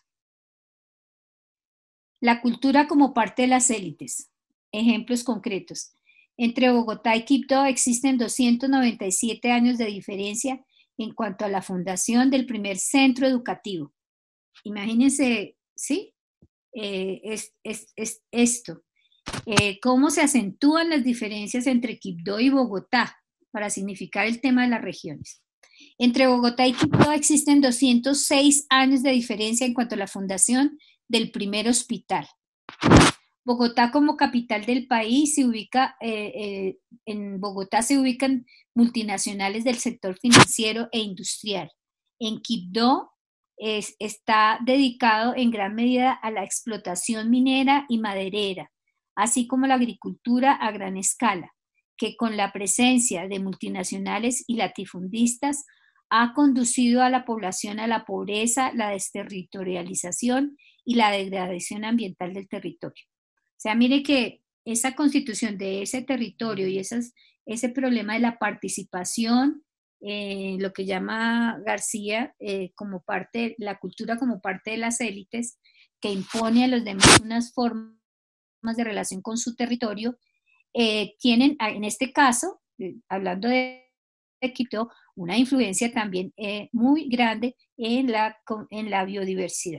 La cultura como parte de las élites. Ejemplos concretos. Entre Bogotá y Quibdó existen 297 años de diferencia en cuanto a la fundación del primer centro educativo. Imagínense, ¿sí? Es esto. ¿Cómo se acentúan las diferencias entre Quibdó y Bogotá para significar el tema de las regiones? Entre Bogotá y Quibdó existen 206 años de diferencia en cuanto a la fundación del primer hospital. Bogotá como capital del país se ubica, en Bogotá se ubican multinacionales del sector financiero e industrial. En Quibdó está dedicado en gran medida a la explotación minera y maderera, así como la agricultura a gran escala, que con la presencia de multinacionales y latifundistas ha conducido a la población a la pobreza, la desterritorialización y la degradación ambiental del territorio. O sea, mire que esa constitución de ese territorio y ese problema de la participación, lo que llama García como parte, la cultura como parte de las élites, que impone a los demás unas formas de relación con su territorio, tienen en este caso, hablando de Quito, una influencia también muy grande en la biodiversidad.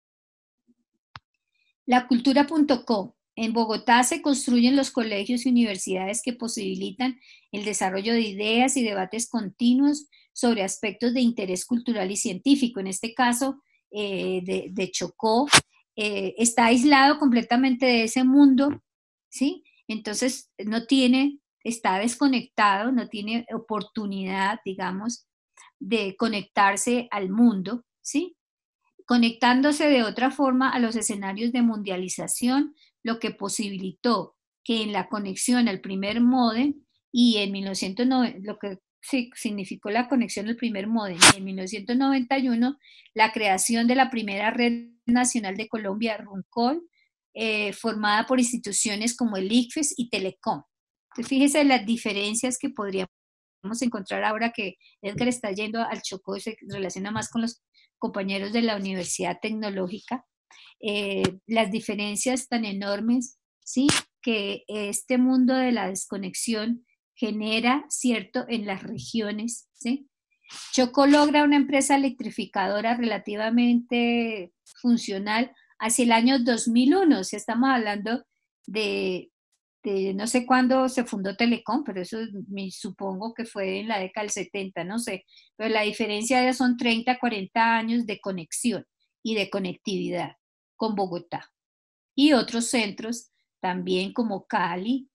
Lacultura.com. En Bogotá se construyen los colegios y universidades que posibilitan el desarrollo de ideas y debates continuos sobre aspectos de interés cultural y científico. En este caso de Chocó, está aislado completamente de ese mundo, ¿sí? Entonces está desconectado, no tiene oportunidad, digamos, de conectarse al mundo, ¿sí? Conectándose de otra forma a los escenarios de mundialización, lo que posibilitó que en la conexión al primer módem y en 1990, lo que significó la conexión del primer módem. En 1991, la creación de la primera red nacional de Colombia, Runcol, formada por instituciones como el ICFES y Telecom. Entonces, fíjese las diferencias que podríamos encontrar ahora que Edgar está yendo al Chocó y se relaciona más con los compañeros de la Universidad Tecnológica. Las diferencias tan enormes, ¿sí?, que este mundo de la desconexión genera, ¿cierto?, en las regiones, ¿sí? Chocó logra una empresa electrificadora relativamente funcional hacia el año 2001, o sea, estamos hablando de no sé cuándo se fundó Telecom, pero eso me supongo que fue en la década del 70, no sé, pero la diferencia ya son 30, 40 años de conexión y de conectividad con Bogotá y otros centros también como Cali,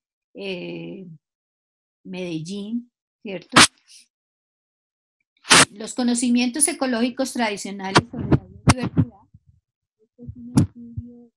Medellín, ¿cierto? Los conocimientos ecológicos tradicionales sobre la biodiversidad. Este es un estudio.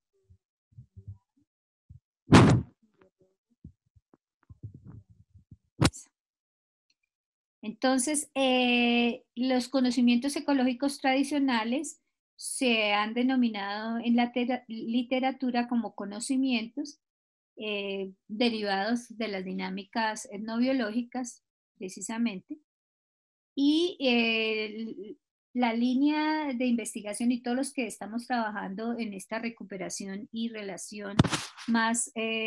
Entonces, los conocimientos ecológicos tradicionales se han denominado en la literatura como conocimientos derivados de las dinámicas etnobiológicas, precisamente. Y la línea de investigación y todos los que estamos trabajando en esta recuperación y relación más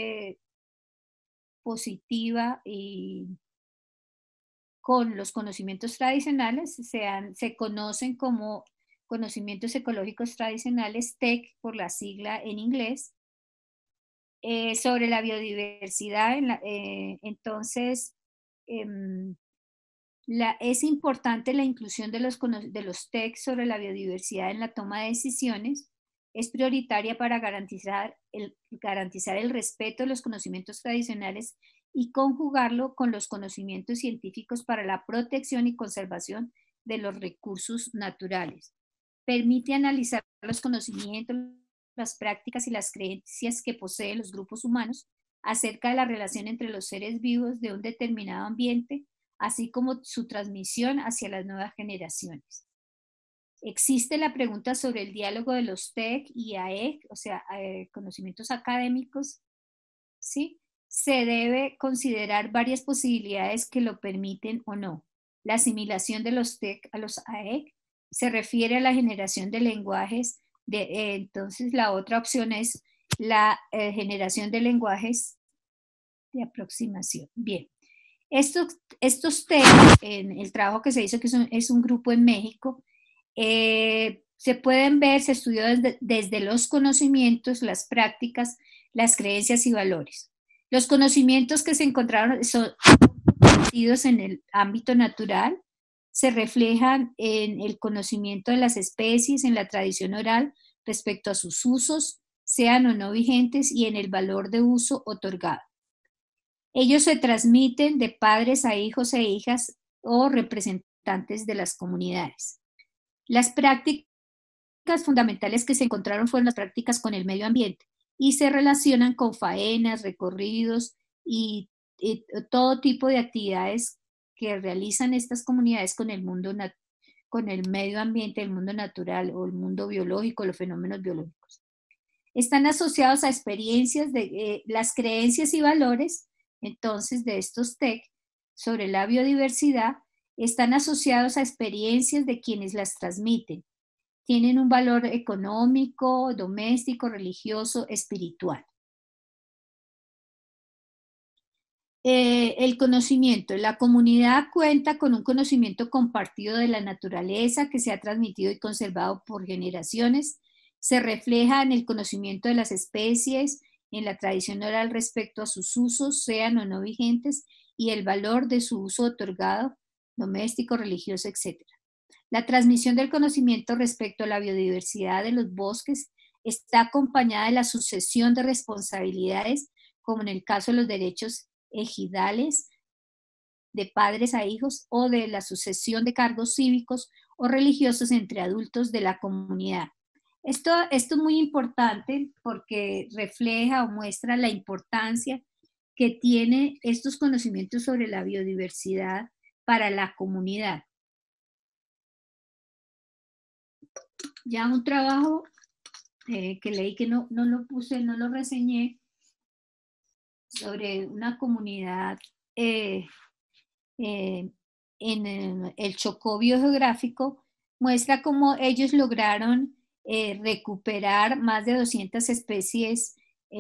positiva y con los conocimientos tradicionales se conocen como conocimientos ecológicos tradicionales, TEC por la sigla en inglés, sobre la biodiversidad. Entonces, es importante la inclusión de los TEC sobre la biodiversidad en la toma de decisiones. Es prioritaria para garantizar el respeto de los conocimientos tradicionales y conjugarlo con los conocimientos científicos para la protección y conservación de los recursos naturales. Permite analizar los conocimientos, las prácticas y las creencias que poseen los grupos humanos acerca de la relación entre los seres vivos de un determinado ambiente, así como su transmisión hacia las nuevas generaciones. Existe la pregunta sobre el diálogo de los TEC y AEC, o sea, conocimientos académicos, ¿sí? Se debe considerar varias posibilidades que lo permiten o no. La asimilación de los TEC a los AEC se refiere a la generación de lenguajes, entonces la otra opción es la generación de lenguajes de aproximación. Bien. Estos TEC, en el trabajo que se hizo, que es un grupo en México, se pueden ver, se estudió desde los conocimientos, las prácticas, las creencias y valores. Los conocimientos que se encontraron son conocidos en el ámbito natural, se reflejan en el conocimiento de las especies, en la tradición oral respecto a sus usos, sean o no vigentes, y en el valor de uso otorgado. Ellos se transmiten de padres a hijos e hijas o representantes de las comunidades. Las prácticas fundamentales que se encontraron fueron las prácticas con el medio ambiente y se relacionan con faenas, recorridos y todo tipo de actividades que realizan estas comunidades con el mundo, con el medio ambiente, el mundo natural o el mundo biológico, los fenómenos biológicos. Están asociados a experiencias de las creencias y valores, entonces, de estos TEC sobre la biodiversidad, están asociados a experiencias de quienes las transmiten. Tienen un valor económico, doméstico, religioso, espiritual. El conocimiento. La comunidad cuenta con un conocimiento compartido de la naturaleza que se ha transmitido y conservado por generaciones. Se refleja en el conocimiento de las especies, en la tradición oral respecto a sus usos, sean o no vigentes, y el valor de su uso otorgado, doméstico, religioso, etc. La transmisión del conocimiento respecto a la biodiversidad de los bosques está acompañada de la sucesión de responsabilidades, como en el caso de los derechos ejidales, de padres a hijos, o de la sucesión de cargos cívicos o religiosos entre adultos de la comunidad. Esto es muy importante porque refleja o muestra la importancia que tiene estos conocimientos sobre la biodiversidad para la comunidad. Ya un trabajo que leí que no lo puse, no lo reseñé, sobre una comunidad en el Chocó biogeográfico, muestra cómo ellos lograron recuperar más de 200 especies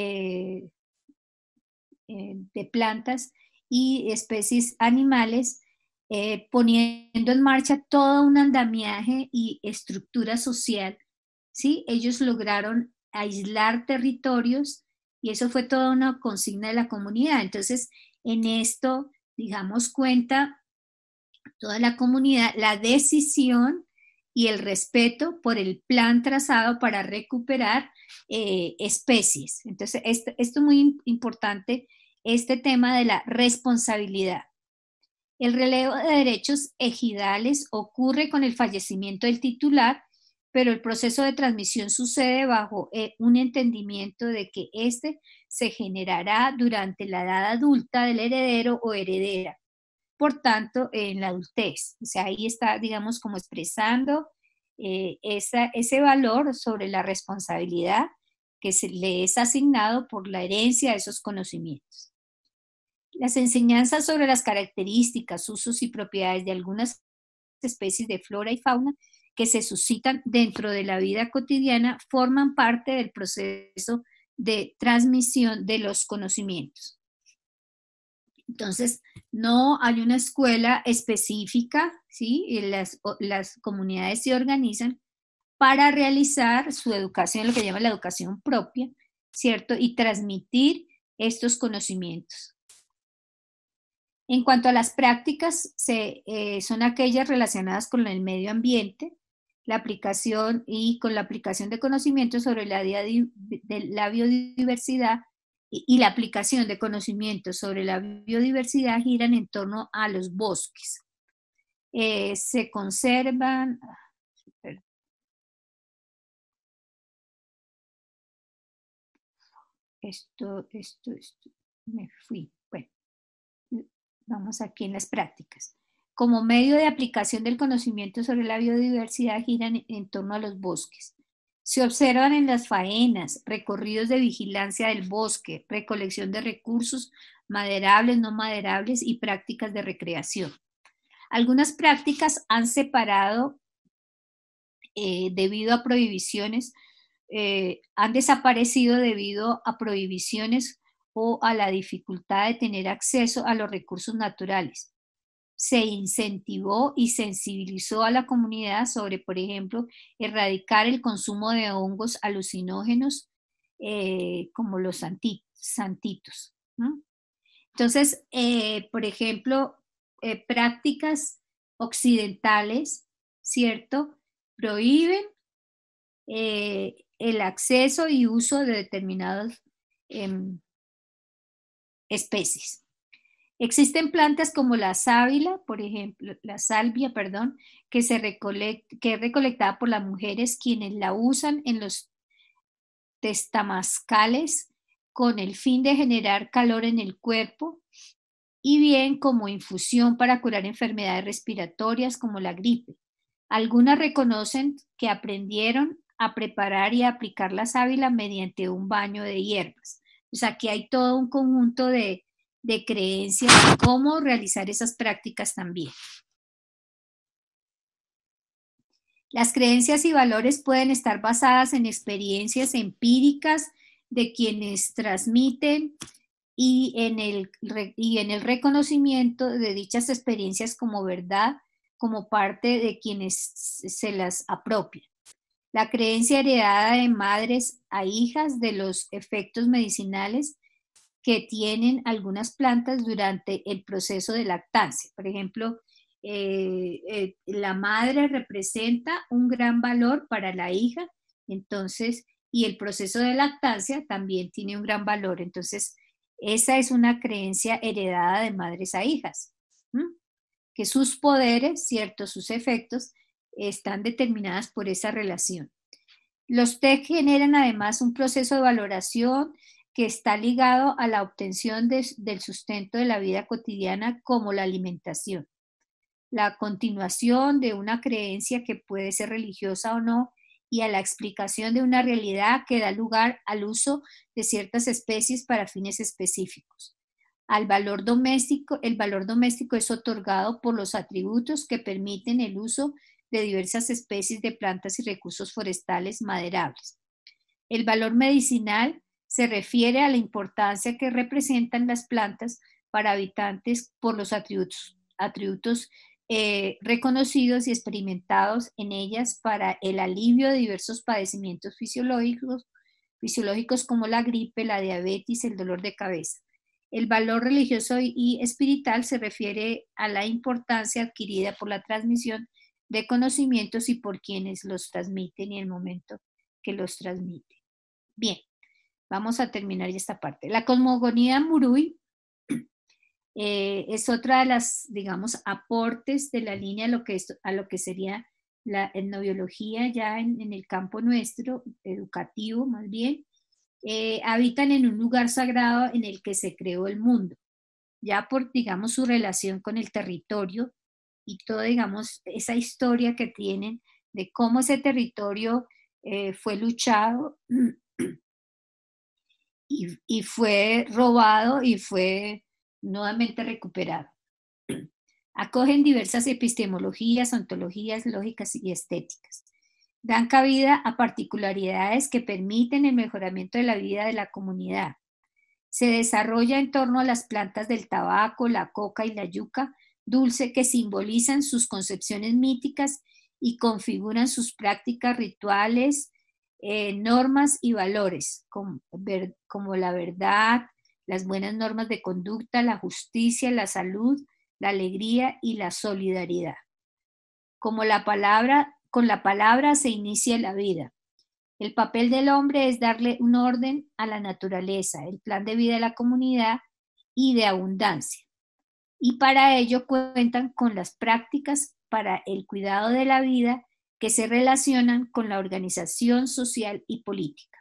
de plantas y especies animales, poniendo en marcha todo un andamiaje y estructura social, ¿sí? Ellos lograron aislar territorios y eso fue toda una consigna de la comunidad. Entonces, en esto, digamos, cuenta toda la comunidad la decisión y el respeto por el plan trazado para recuperar especies. Entonces, esto es muy importante, este tema de la responsabilidad. El relevo de derechos ejidales ocurre con el fallecimiento del titular, pero el proceso de transmisión sucede bajo un entendimiento de que éste se generará durante la edad adulta del heredero o heredera, por tanto, en la adultez. O sea, ahí está, digamos, como expresando ese valor sobre la responsabilidad que se le es asignado por la herencia de esos conocimientos. Las enseñanzas sobre las características, usos y propiedades de algunas especies de flora y fauna que se suscitan dentro de la vida cotidiana forman parte del proceso de transmisión de los conocimientos. Entonces, no hay una escuela específica, ¿sí? Las comunidades se organizan para realizar su educación, lo que llama la educación propia, ¿cierto? Y transmitir estos conocimientos. En cuanto a las prácticas, son aquellas relacionadas con el medio ambiente, la aplicación y con la aplicación de conocimientos sobre la biodiversidad y la aplicación de conocimientos sobre la biodiversidad giran en torno a los bosques. Se conservan... Esto, me fui. Bueno, vamos aquí en las prácticas. Como medio de aplicación del conocimiento sobre la biodiversidad giran en torno a los bosques. Se observan en las faenas, recorridos de vigilancia del bosque, recolección de recursos maderables, no maderables y prácticas de recreación. Algunas prácticas han separado debido a prohibiciones, han desaparecido debido a prohibiciones o a la dificultad de tener acceso a los recursos naturales. Se incentivó y sensibilizó a la comunidad sobre, por ejemplo, erradicar el consumo de hongos alucinógenos como los santitos, ¿no? Entonces, por ejemplo, prácticas occidentales, ¿cierto? Prohíben el acceso y uso de determinadas especies. Existen plantas como la sábila, por ejemplo, la salvia, perdón, que es recolectada por las mujeres quienes la usan en los testamazcales con el fin de generar calor en el cuerpo y bien como infusión para curar enfermedades respiratorias como la gripe. Algunas reconocen que aprendieron a preparar y a aplicar la sábila mediante un baño de hierbas. O sea, aquí hay todo un conjunto de creencias de cómo realizar esas prácticas también. Las creencias y valores pueden estar basadas en experiencias empíricas de quienes transmiten y en el reconocimiento de dichas experiencias como verdad, como parte de quienes se las apropian. La creencia heredada de madres a hijas de los efectos medicinales que tienen algunas plantas durante el proceso de lactancia. Por ejemplo, la madre representa un gran valor para la hija, entonces, y el proceso de lactancia también tiene un gran valor. Entonces, esa es una creencia heredada de madres a hijas, que sus poderes, cierto, sus efectos, están determinadas por esa relación. Los TEC generan además un proceso de valoración que está ligado a la obtención del sustento de la vida cotidiana como la alimentación. la continuación de una creencia que puede ser religiosa o no, y a la explicación de una realidad que da lugar al uso de ciertas especies para fines específicos. El valor doméstico es otorgado por los atributos que permiten el uso de diversas especies de plantas y recursos forestales maderables. El valor medicinal se refiere a la importancia que representan las plantas para habitantes por los atributos reconocidos y experimentados en ellas para el alivio de diversos padecimientos fisiológicos como la gripe, la diabetes, el dolor de cabeza. El valor religioso y espiritual se refiere a la importancia adquirida por la transmisión de conocimientos y por quienes los transmiten y el momento que los transmiten. Bien, vamos a terminar ya esta parte. La cosmogonía Murui es otra de las, digamos, aportes de la línea a lo que sería la etnobiología ya en el campo nuestro, educativo más bien. Habitan en un lugar sagrado en el que se creó el mundo, ya por, digamos, su relación con el territorio y toda, digamos, esa historia que tienen de cómo ese territorio fue luchado y fue robado y fue nuevamente recuperado. Acogen diversas epistemologías, ontologías, lógicas y estéticas. Dan cabida a particularidades que permiten el mejoramiento de la vida de la comunidad. Se desarrolla en torno a las plantas del tabaco, la coca y la yuca dulce que simbolizan sus concepciones míticas y configuran sus prácticas rituales, normas y valores, como la verdad, las buenas normas de conducta, la justicia, la salud, la alegría y la solidaridad. Con la palabra se inicia la vida. El papel del hombre es darle un orden a la naturaleza, el plan de vida de la comunidad y de abundancia. Y para ello cuentan con las prácticas para el cuidado de la vida que se relacionan con la organización social y política.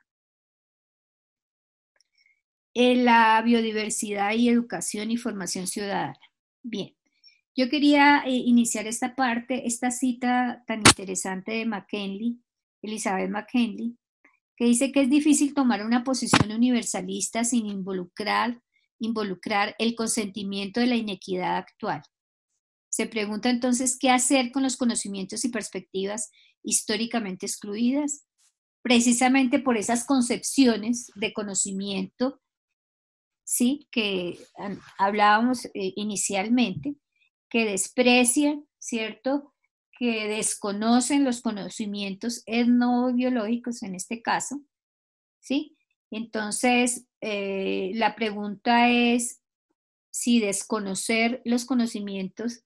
La biodiversidad y educación y formación ciudadana. Bien, yo quería iniciar esta parte, esta cita tan interesante de McKinley, Elizabeth McKinley, que dice que es difícil tomar una posición universalista sin involucrar el consentimiento de la inequidad actual. Se pregunta entonces qué hacer con los conocimientos y perspectivas históricamente excluidas, precisamente por esas concepciones de conocimiento, ¿sí?, que hablábamos inicialmente, que desprecian, ¿cierto?, que desconocen los conocimientos etnobiológicos en este caso, ¿sí? Entonces, la pregunta es si desconocer los conocimientos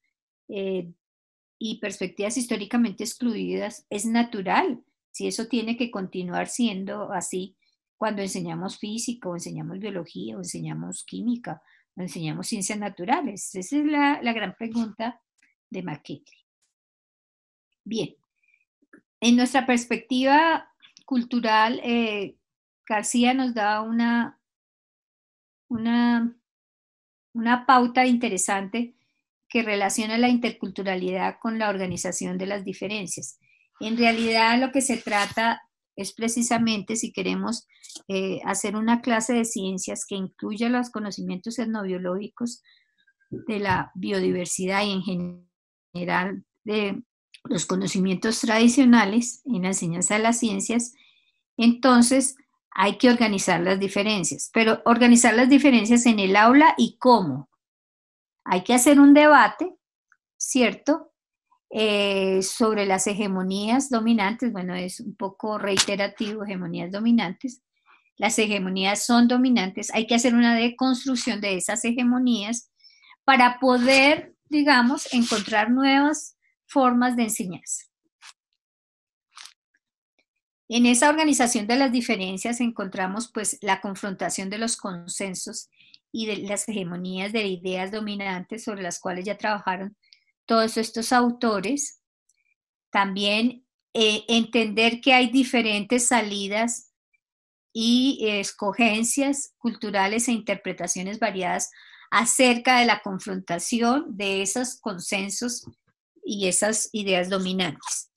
y perspectivas históricamente excluidas es natural, si eso tiene que continuar siendo así cuando enseñamos física o enseñamos biología o enseñamos química o enseñamos ciencias naturales. Esa es la gran pregunta de McKinley. Bien, en nuestra perspectiva cultural, García nos da una pauta interesante que relaciona la interculturalidad con la organización de las diferencias. En realidad lo que se trata es precisamente, si queremos hacer una clase de ciencias que incluya los conocimientos etnobiológicos de la biodiversidad y en general de los conocimientos tradicionales en la enseñanza de las ciencias, entonces hay que organizar las diferencias, pero organizar las diferencias en el aula y cómo. Hay que hacer un debate, ¿cierto?, sobre las hegemonías dominantes. Bueno, es un poco reiterativo, hegemonías dominantes. Las hegemonías son dominantes, hay que hacer una deconstrucción de esas hegemonías para poder, digamos, encontrar nuevas formas de enseñanza. En esa organización de las diferencias encontramos pues la confrontación de los consensos y de las hegemonías de ideas dominantes sobre las cuales ya trabajaron todos estos autores. También entender que hay diferentes salidas y escogencias culturales e interpretaciones variadas acerca de la confrontación de esos consensos y esas ideas dominantes.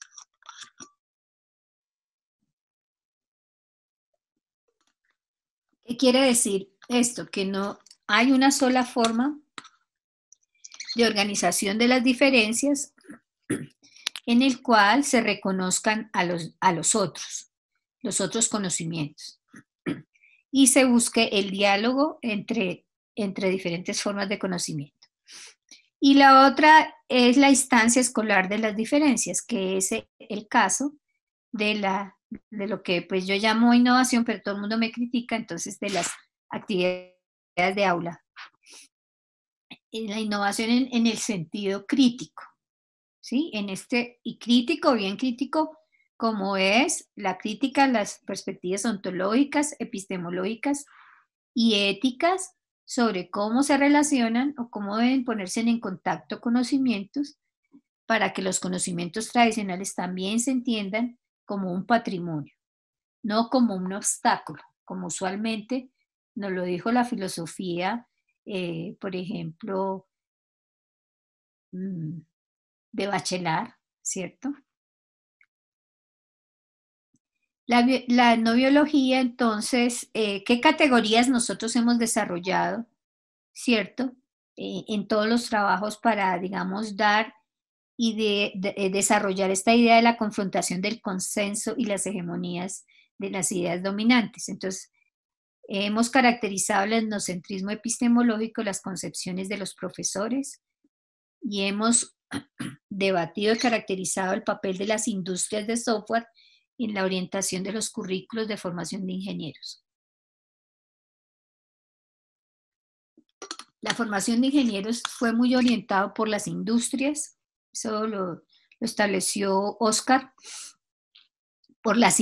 ¿Qué quiere decir esto? Que no hay una sola forma de organización de las diferencias en el cual se reconozcan a los otros conocimientos, y se busque el diálogo entre diferentes formas de conocimiento. Y la otra es la instancia escolar de las diferencias, que es el caso de lo que pues yo llamo innovación, pero todo el mundo me critica, entonces de las actividades de aula. La innovación en el sentido crítico, ¿sí? Y crítico, bien crítico, como es la crítica a las perspectivas ontológicas, epistemológicas y éticas sobre cómo se relacionan o cómo deben ponerse en contacto conocimientos para que los conocimientos tradicionales también se entiendan como un patrimonio, no como un obstáculo, como usualmente nos lo dijo la filosofía, por ejemplo, de Bachelard, ¿cierto? La no biología, entonces, ¿qué categorías nosotros hemos desarrollado, ¿cierto? En todos los trabajos para, digamos, dar y desarrollar esta idea de la confrontación del consenso y las hegemonías de las ideas dominantes. Entonces, hemos caracterizado el etnocentrismo epistemológico, las concepciones de los profesores, y hemos debatido y caracterizado el papel de las industrias de software en la orientación de los currículos de formación de ingenieros. La formación de ingenieros fue muy orientada por las industrias, eso lo estableció Oscar, por las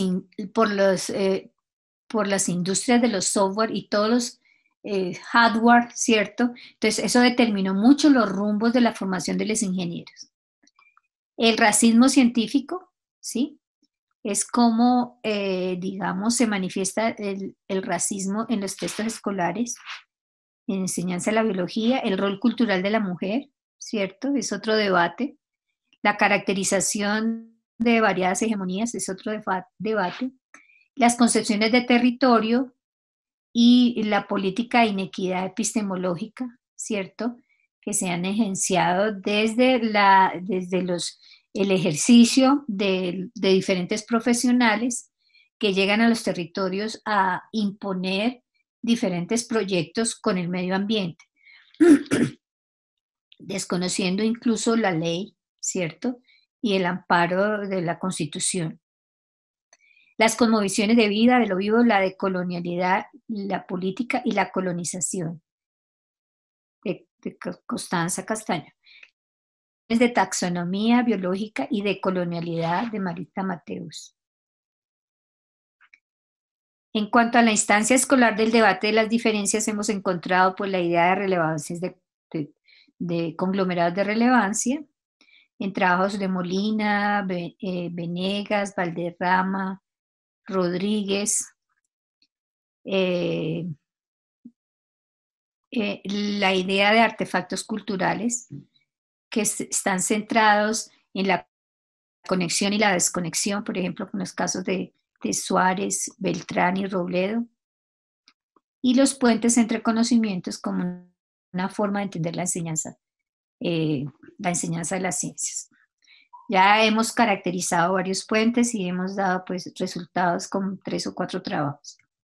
industrias de los software y todos los hardware, ¿cierto? Entonces eso determinó mucho los rumbos de la formación de los ingenieros. El racismo científico, ¿sí? Es como, digamos, se manifiesta el racismo en los textos escolares, en enseñanza de la biología, el rol cultural de la mujer, ¿cierto? Es otro debate. La caracterización de variadas hegemonías es otro debate. Las concepciones de territorio y la política de inequidad epistemológica, ¿cierto? Que se han ejenciado desde el ejercicio de diferentes profesionales que llegan a los territorios a imponer diferentes proyectos con el medio ambiente, desconociendo incluso la ley, ¿cierto? Y el amparo de la Constitución. Las cosmovisiones de vida, de lo vivo, la decolonialidad, la política y la colonización, de Constanza Castaño. De taxonomía biológica y de colonialidad, de Marita Mateus. En cuanto a la instancia escolar del debate de las diferencias, hemos encontrado pues la idea de relevancias de conglomerados de relevancia en trabajos de Molina, Venegas, Valderrama, Rodríguez, la idea de artefactos culturales que están centrados en la conexión y la desconexión, por ejemplo, con los casos de Suárez, Beltrán y Robledo, y los puentes entre conocimientos como una forma de entender la enseñanza de las ciencias. Ya hemos caracterizado varios puentes y hemos dado pues resultados con 3 o 4 trabajos.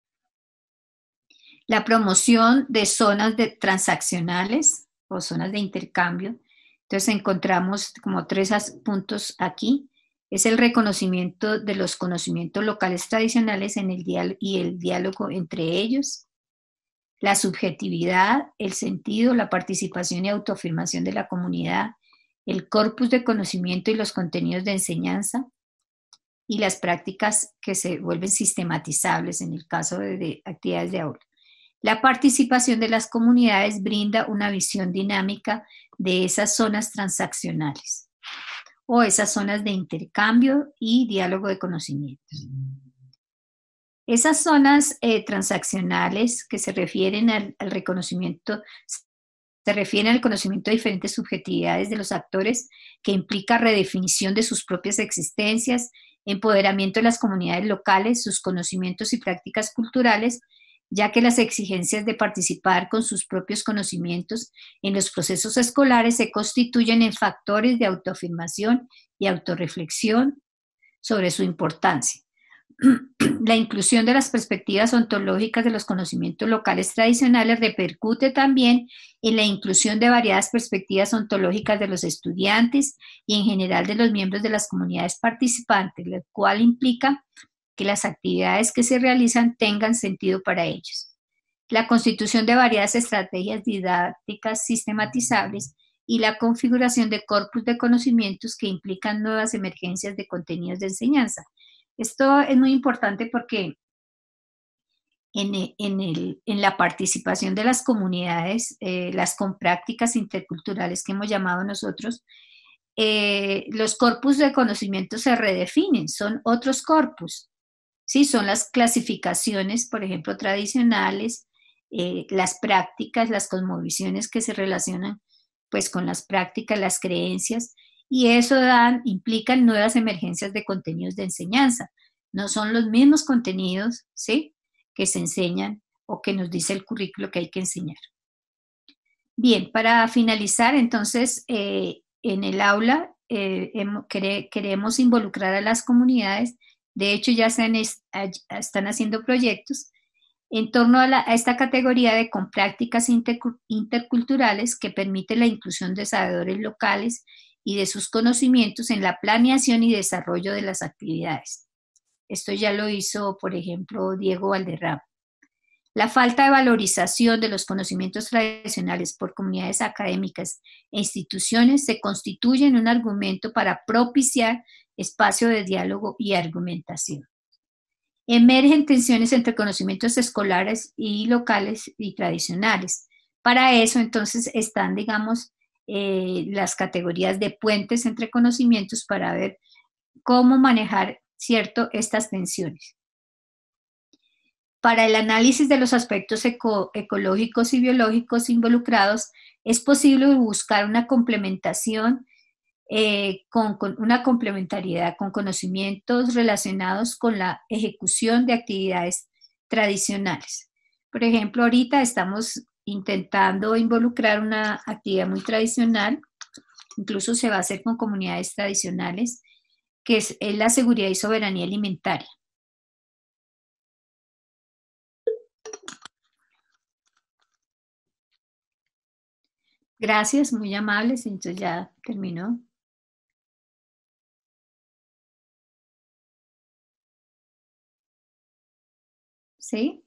La promoción de zonas transaccionales o zonas de intercambio. Entonces encontramos como 3 puntos aquí. Es el reconocimiento de los conocimientos locales tradicionales y el diálogo entre ellos. La subjetividad, el sentido, la participación y autoafirmación de la comunidad, el corpus de conocimiento y los contenidos de enseñanza, y las prácticas que se vuelven sistematizables en el caso de actividades de aula. La participación de las comunidades brinda una visión dinámica de esas zonas transaccionales o esas zonas de intercambio y diálogo de conocimientos. Esas zonas transaccionales que se refieren al reconocimiento Se refieren al conocimiento de diferentes subjetividades de los actores, que implica redefinición de sus propias existencias, empoderamiento de las comunidades locales, sus conocimientos y prácticas culturales, ya que las exigencias de participar con sus propios conocimientos en los procesos escolares se constituyen en factores de autoafirmación y autorreflexión sobre su importancia. La inclusión de las perspectivas ontológicas de los conocimientos locales tradicionales repercute también en la inclusión de variadas perspectivas ontológicas de los estudiantes y en general de los miembros de las comunidades participantes, lo cual implica que las actividades que se realizan tengan sentido para ellos. La constitución de variadas estrategias didácticas sistematizables y la configuración de corpus de conocimientos que implican nuevas emergencias de contenidos de enseñanza. Esto es muy importante porque en la participación de las comunidades, las comprácticas interculturales que hemos llamado nosotros, los corpus de conocimiento se redefinen, son otros corpus, ¿sí? Son las clasificaciones, por ejemplo, tradicionales, las prácticas, las cosmovisiones que se relacionan pues con las prácticas, las creencias, y eso implican nuevas emergencias de contenidos de enseñanza. No son los mismos contenidos, ¿sí?, que se enseñan o que nos dice el currículo que hay que enseñar. Bien, para finalizar, entonces, en el aula queremos involucrar a las comunidades. De hecho, ya están haciendo proyectos en torno a esta categoría de con prácticas interculturales que permite la inclusión de sabedores locales y de sus conocimientos en la planeación y desarrollo de las actividades. Esto ya lo hizo, por ejemplo, Diego Valderrama. La falta de valorización de los conocimientos tradicionales por comunidades académicas e instituciones se constituye en un argumento para propiciar espacio de diálogo y argumentación. Emergen tensiones entre conocimientos escolares y locales y tradicionales. Para eso, entonces, están, digamos, las categorías de puentes entre conocimientos para ver cómo manejar, ¿cierto?, estas tensiones. Para el análisis de los aspectos ecológicos y biológicos involucrados, es posible buscar una complementación con una complementariedad con conocimientos relacionados con la ejecución de actividades tradicionales. Por ejemplo, ahorita estamos intentando involucrar una actividad muy tradicional, incluso se va a hacer con comunidades tradicionales, que es la seguridad y soberanía alimentaria. Gracias, muy amables, entonces ya terminó. ¿Sí?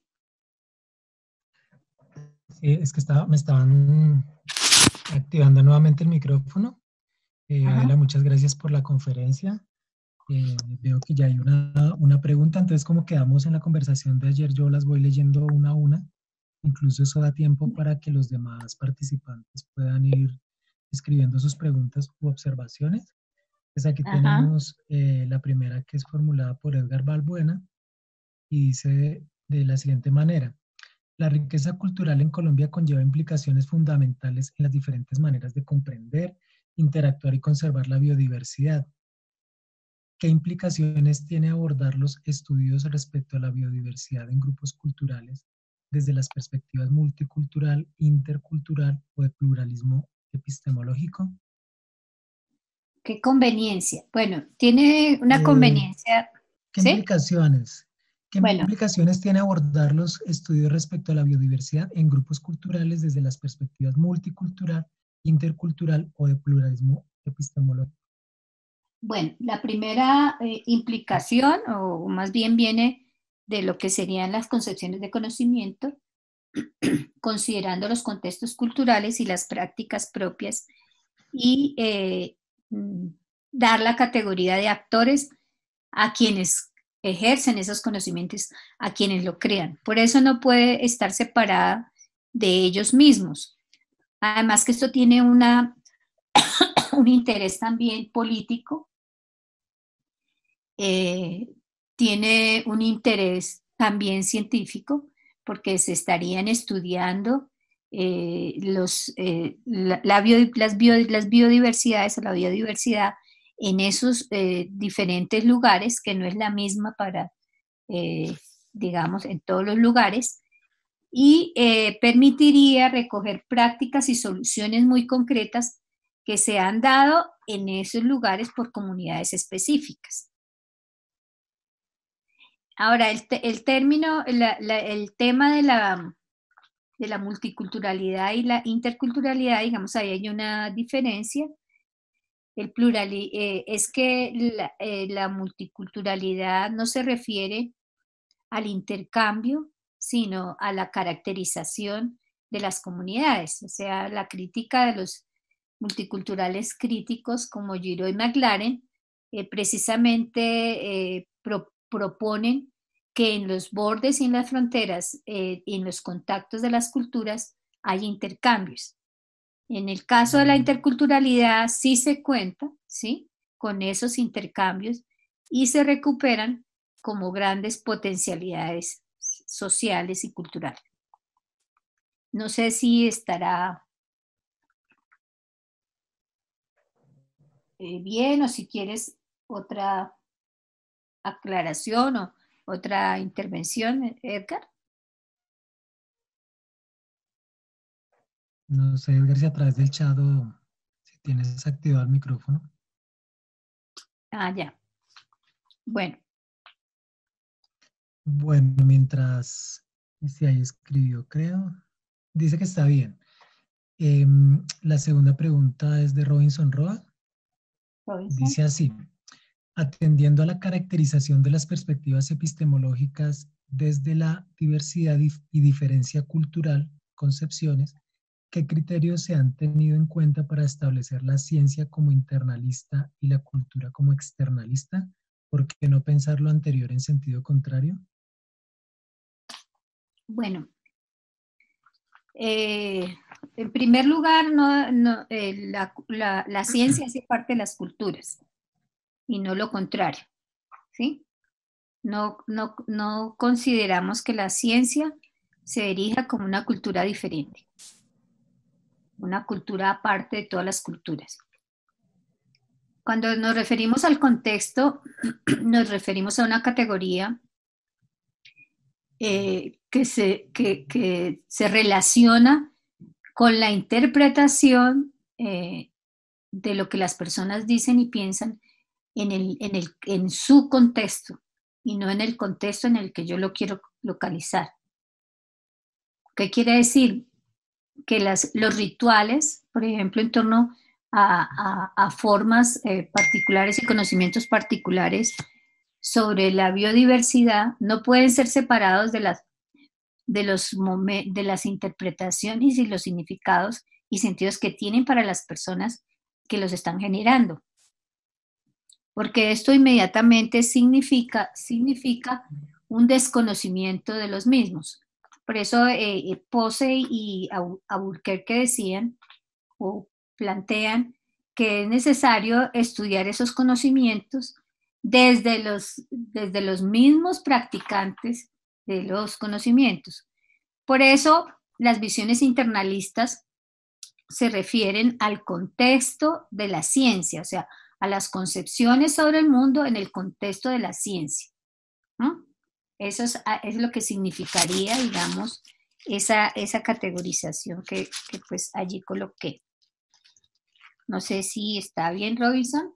Sí, es que me estaban activando nuevamente el micrófono. Adela, muchas gracias por la conferencia. Veo que ya hay una pregunta, entonces como quedamos en la conversación de ayer, yo las voy leyendo una a una. Incluso eso da tiempo para que los demás participantes puedan ir escribiendo sus preguntas u observaciones. Pues aquí tenemos la primera, que es formulada por Edgar Balbuena y dice de la siguiente manera: la riqueza cultural en Colombia conlleva implicaciones fundamentales en las diferentes maneras de comprender, interactuar y conservar la biodiversidad. ¿Qué implicaciones tiene abordar los estudios respecto a la biodiversidad en grupos culturales desde las perspectivas multicultural, intercultural o de pluralismo epistemológico? ¿Qué conveniencia? Bueno, tiene una conveniencia. ¿Qué ¿Sí? implicaciones? ¿Qué implicaciones tiene abordar los estudios respecto a la biodiversidad en grupos culturales desde las perspectivas multicultural, intercultural o de pluralismo epistemológico? Bueno, la primera implicación, o más bien viene de lo que serían las concepciones de conocimiento, considerando los contextos culturales y las prácticas propias y dar la categoría de actores a quienes ejercen esos conocimientos, a quienes lo crean. Por eso no puede estar separada de ellos mismos. Además que esto tiene un interés también político, tiene un interés también científico, porque se estarían estudiando las biodiversidades o la biodiversidad en esos diferentes lugares, que no es la misma para, digamos, en todos los lugares, y permitiría recoger prácticas y soluciones muy concretas que se han dado en esos lugares por comunidades específicas. Ahora, el tema de la multiculturalidad y la interculturalidad, digamos, ahí hay una diferencia. Es que la multiculturalidad no se refiere al intercambio, sino a la caracterización de las comunidades. O sea, la crítica de los multiculturales críticos como Giraud y McLaren precisamente proponen que en los bordes y en las fronteras y en los contactos de las culturas hay intercambios. En el caso de la interculturalidad sí se cuenta, ¿sí?, con esos intercambios y se recuperan como grandes potencialidades sociales y culturales. No sé si estará bien, o si quieres otra aclaración o otra intervención, Edgar. No sé, Edgar, si a través del chat o si tienes activado el micrófono. Ah, ya. Bueno. Bueno, mientras, si ahí escribió, creo, dice que está bien. La segunda pregunta es de Robinson Roa. Dice así: atendiendo a la caracterización de las perspectivas epistemológicas desde la diversidad y diferencia cultural, concepciones, ¿qué criterios se han tenido en cuenta para establecer la ciencia como internalista y la cultura como externalista? ¿Por qué no pensar lo anterior en sentido contrario? Bueno, en primer lugar, la ciencia hace parte de las culturas y no lo contrario, ¿sí? No consideramos que la ciencia se erija como una cultura diferente, una cultura aparte de todas las culturas. Cuando nos referimos al contexto, nos referimos a una categoría que se relaciona con la interpretación de lo que las personas dicen y piensan en su contexto y no en el contexto en el que yo lo quiero localizar. ¿Qué quiere decir? Que los rituales, por ejemplo, en torno a formas particulares y conocimientos particulares sobre la biodiversidad, no pueden ser separados de las interpretaciones y los significados y sentidos que tienen para las personas que los están generando. Porque esto inmediatamente significa un desconocimiento de los mismos. Por eso Posey y Albuquerque decían o plantean que es necesario estudiar esos conocimientos desde los mismos practicantes de los conocimientos. Por eso las visiones internalistas se refieren al contexto de la ciencia, o sea, a las concepciones sobre el mundo en el contexto de la ciencia. ¿No? Eso es lo que significaría, digamos, esa categorización que pues allí coloqué. No sé si está bien, Robinson.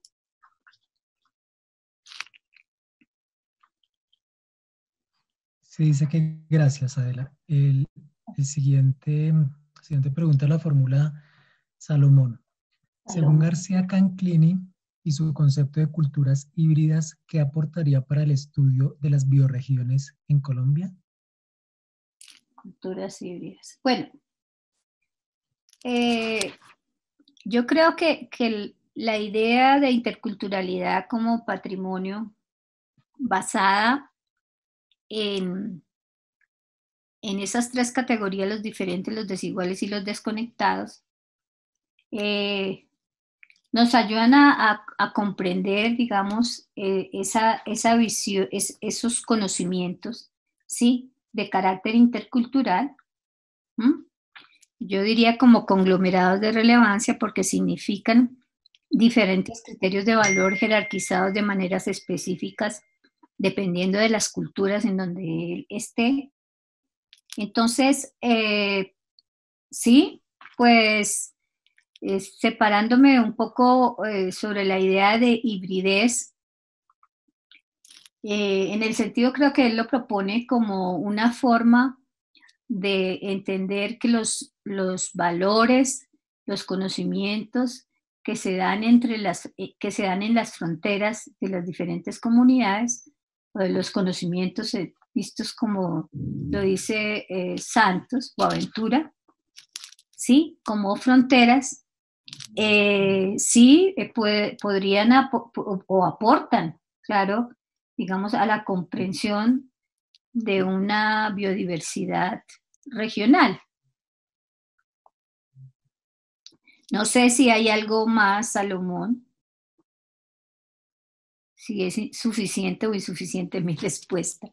Sí, dice que gracias, Adela. El siguiente pregunta la formula Salomón. Según García Canclini y su concepto de culturas híbridas, ¿qué aportaría para el estudio de las bioregiones en Colombia? Culturas híbridas. Bueno, yo creo que la idea de interculturalidad como patrimonio basada en esas tres categorías, los diferentes, los desiguales y los desconectados, nos ayudan a comprender, digamos, esa visión, esos conocimientos, ¿sí?, de carácter intercultural, yo diría como conglomerados de relevancia porque significan diferentes criterios de valor jerarquizados de maneras específicas dependiendo de las culturas en donde él esté. Entonces, sí, pues separándome un poco sobre la idea de hibridez, en el sentido creo que él lo propone como una forma de entender que los valores, los conocimientos que se dan que se dan en las fronteras de las diferentes comunidades, o de los conocimientos vistos como lo dice Santos o Aventura, ¿sí? Como fronteras, sí podrían o aportan, claro, digamos, a la comprensión de una biodiversidad regional. No sé si hay algo más, Salomón, si es suficiente o insuficiente mi respuesta.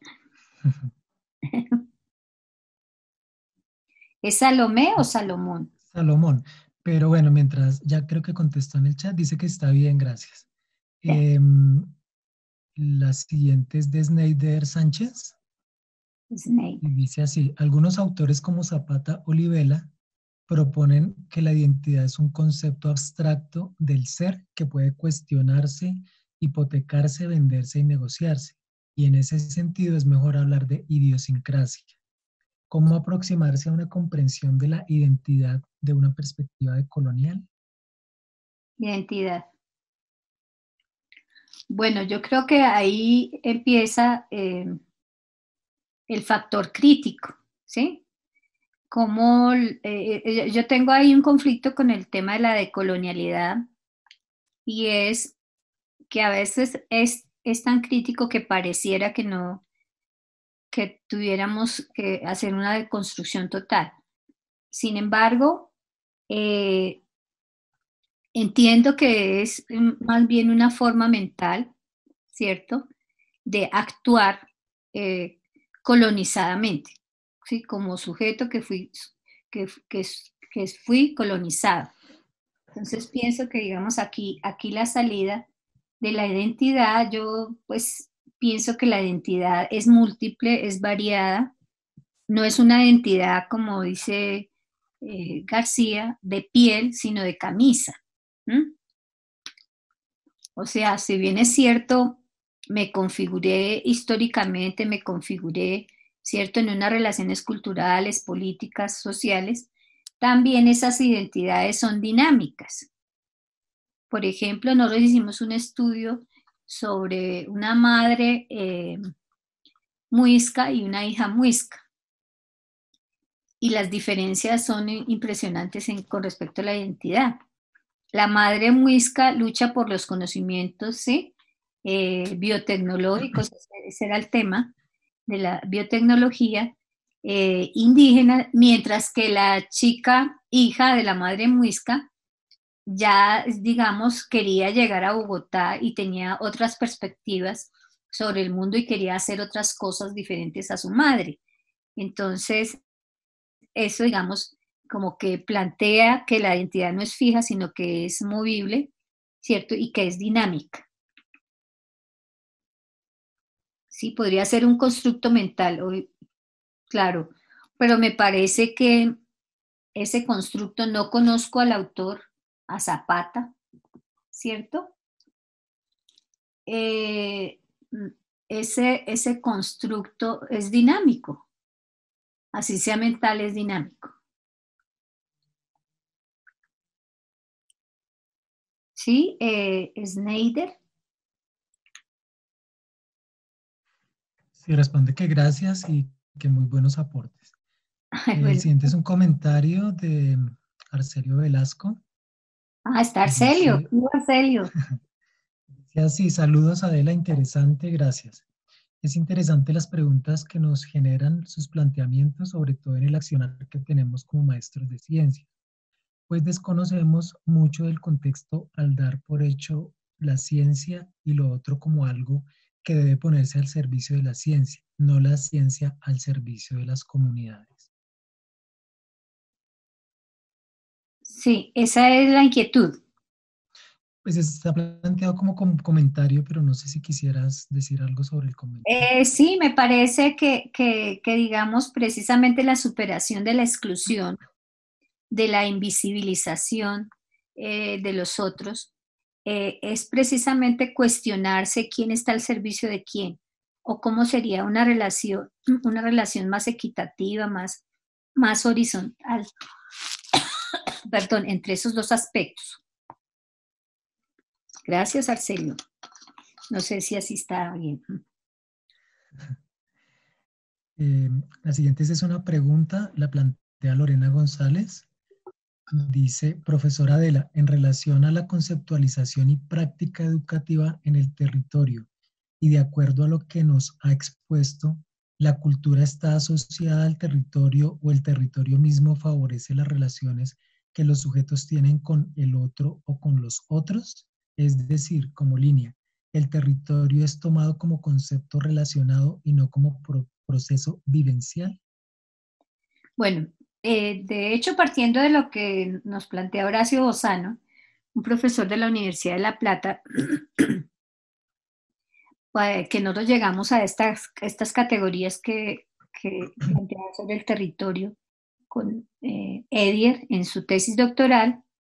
¿Es Salomé o Salomón? Salomón. Pero bueno, mientras ya creo que contestó en el chat, dice que está bien, gracias. Sí. La siguiente es de Snyder Sánchez Snape. y dice así, algunos autores como Zapata Olivella proponen que la identidad es un concepto abstracto del ser que puede cuestionarse, hipotecarse, venderse y negociarse. Y en ese sentido es mejor hablar de idiosincrasia. ¿Cómo aproximarse a una comprensión de la identidad de una perspectiva decolonial? Identidad. Bueno, yo creo que ahí empieza el factor crítico, ¿sí? Como yo tengo ahí un conflicto con el tema de la decolonialidad y es que a veces es tan crítico que pareciera que no, que tuviéramos que hacer una deconstrucción total. Sin embargo, eh, entiendo que es más bien una forma mental, ¿cierto?, de actuar eh, colonizadamente, ¿sí? Como sujeto que fui colonizado. Entonces pienso que, digamos, aquí la salida de la identidad, yo pues pienso que la identidad es múltiple, es variada, no es una identidad, como dice García, de piel, sino de camisa. ¿Mm? O sea, si bien es cierto, me configuré históricamente, me configuré, ¿cierto?, en unas relaciones culturales, políticas, sociales, también esas identidades son dinámicas. Por ejemplo, nosotros hicimos un estudio sobre una madre muisca y una hija muisca. Y las diferencias son impresionantes con respecto a la identidad. La madre muisca lucha por los conocimientos, ¿sí?, biotecnológicos, ese era el tema de la biotecnología indígena, mientras que la chica hija de la madre muisca ya, digamos, quería llegar a Bogotá y tenía otras perspectivas sobre el mundo y quería hacer otras cosas diferentes a su madre. Entonces, eso, digamos, como que plantea que la identidad no es fija, sino que es movible, ¿cierto? Y que es dinámica. Sí, podría ser un constructo mental, claro, pero me parece que ese constructo, no conozco al autor, a Zapata, ¿cierto? Eh, ese constructo es dinámico, así sea mental, es dinámico. ¿Sí? Snyder. Sí, responde que gracias y que muy buenos aportes. Ay, El bueno. siguiente es un comentario de Arcelio Velasco Ah, está y Arcelio. dice, Arcelio. dice así, saludos Adela, interesante, gracias. Es interesante las preguntas que nos generan sus planteamientos, sobre todo en el accionar que tenemos como maestros de ciencia, pues desconocemos mucho del contexto al dar por hecho la ciencia y lo otro como algo que debe ponerse al servicio de la ciencia, no la ciencia al servicio de las comunidades. Sí, esa es la inquietud. Pues está planteado como comentario, pero no sé si quisieras decir algo sobre el comentario. Sí, me parece que digamos precisamente la superación de la exclusión, de la invisibilización de los otros, es precisamente cuestionarse quién está al servicio de quién o cómo sería una relación más equitativa, más horizontal, perdón, entre esos dos aspectos. Gracias, Arcelio. No sé si así está bien. La siguiente es una pregunta, la plantea Lorena González. Dice, profesora Adela, en relación a la conceptualización y práctica educativa en el territorio y de acuerdo a lo que nos ha expuesto, ¿la cultura está asociada al territorio o el territorio mismo favorece las relaciones que los sujetos tienen con el otro o con los otros? Es decir, como línea, el territorio es tomado como concepto relacionado y no como proceso vivencial. Bueno, de hecho, partiendo de lo que nos plantea Horacio Bozano, un profesor de la Universidad de La Plata, que nosotros llegamos a estas categorías que planteaba sobre el territorio con Edier en su tesis doctoral.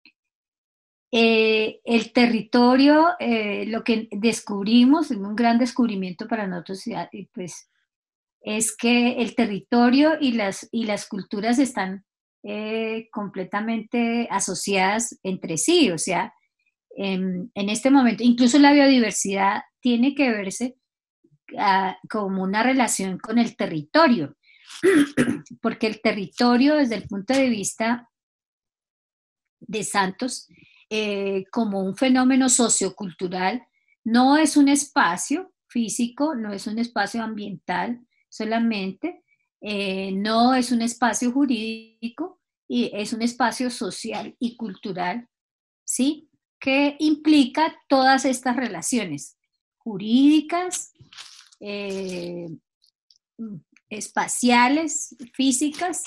El territorio, lo que descubrimos, un gran descubrimiento para nosotros, pues, es que el territorio y las culturas están completamente asociadas entre sí, o sea, en este momento, incluso la biodiversidad tiene que verse como una relación con el territorio, porque el territorio desde el punto de vista de Santos, como un fenómeno sociocultural, no es un espacio físico, no es un espacio ambiental solamente, no es un espacio jurídico, y es un espacio social y cultural, ¿sí? Que implica todas estas relaciones jurídicas, eh, espaciales, físicas,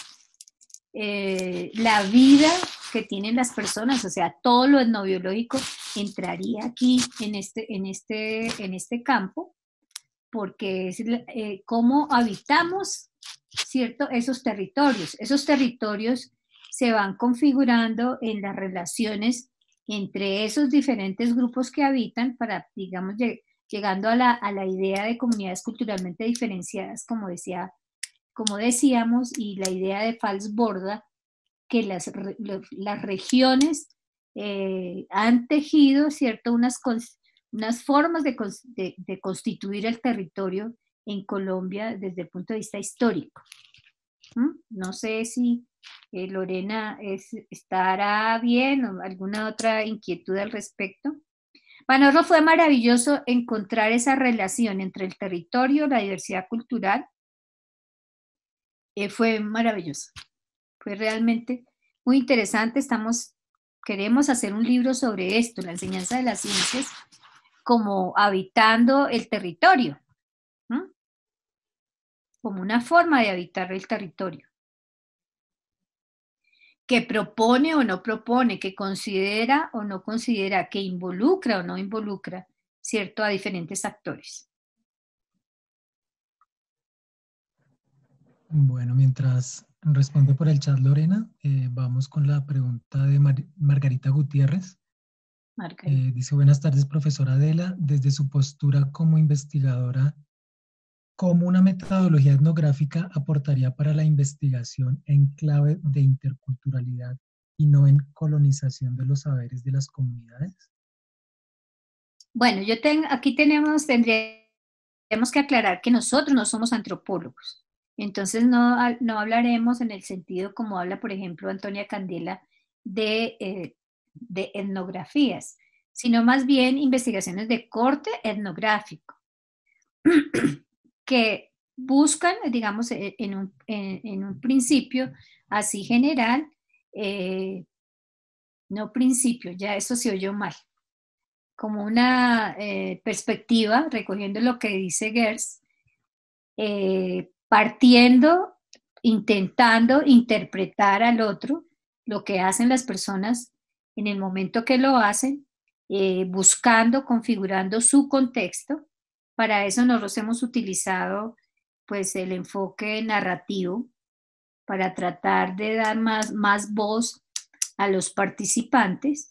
la vida que tienen las personas, o sea, todo lo etnobiológico entraría aquí en este campo, porque es cómo habitamos, ¿cierto? Esos territorios. Esos territorios se van configurando en las relaciones entre esos diferentes grupos que habitan para, digamos, llegando a la idea de comunidades culturalmente diferenciadas, como decíamos, y la idea de Falsborda, que las regiones han tejido, ¿cierto?, unas formas de constituir el territorio en Colombia desde el punto de vista histórico. No sé si Lorena estará bien o alguna otra inquietud al respecto. Para nosotros fue maravilloso encontrar esa relación entre el territorio, la diversidad cultural. Fue maravilloso. Fue realmente muy interesante. Queremos hacer un libro sobre esto, la enseñanza de las ciencias, como habitando el territorio, ¿no? Como una forma de habitar el territorio, que propone o no propone, que considera o no considera, que involucra o no involucra, ¿cierto?, a diferentes actores. Bueno, mientras responde por el chat Lorena, vamos con la pregunta de Margarita Gutiérrez. Margarita. Dice, buenas tardes, profesora Adela. Desde su postura como investigadora, ¿cómo una metodología etnográfica aportaría para la investigación en clave de interculturalidad y no en colonización de los saberes de las comunidades? Bueno, tendríamos que aclarar que nosotros no somos antropólogos. Entonces no hablaremos en el sentido como habla, por ejemplo, Antonia Candela de etnografías, sino más bien investigaciones de corte etnográfico, que buscan, digamos, en un principio así general, no principio, ya eso se oyó mal, como una perspectiva, recogiendo lo que dice Gers, partiendo, intentando interpretar al otro lo que hacen las personas en el momento que lo hacen, buscando, configurando su contexto. Para eso nosotros hemos utilizado pues el enfoque narrativo para tratar de dar más voz a los participantes.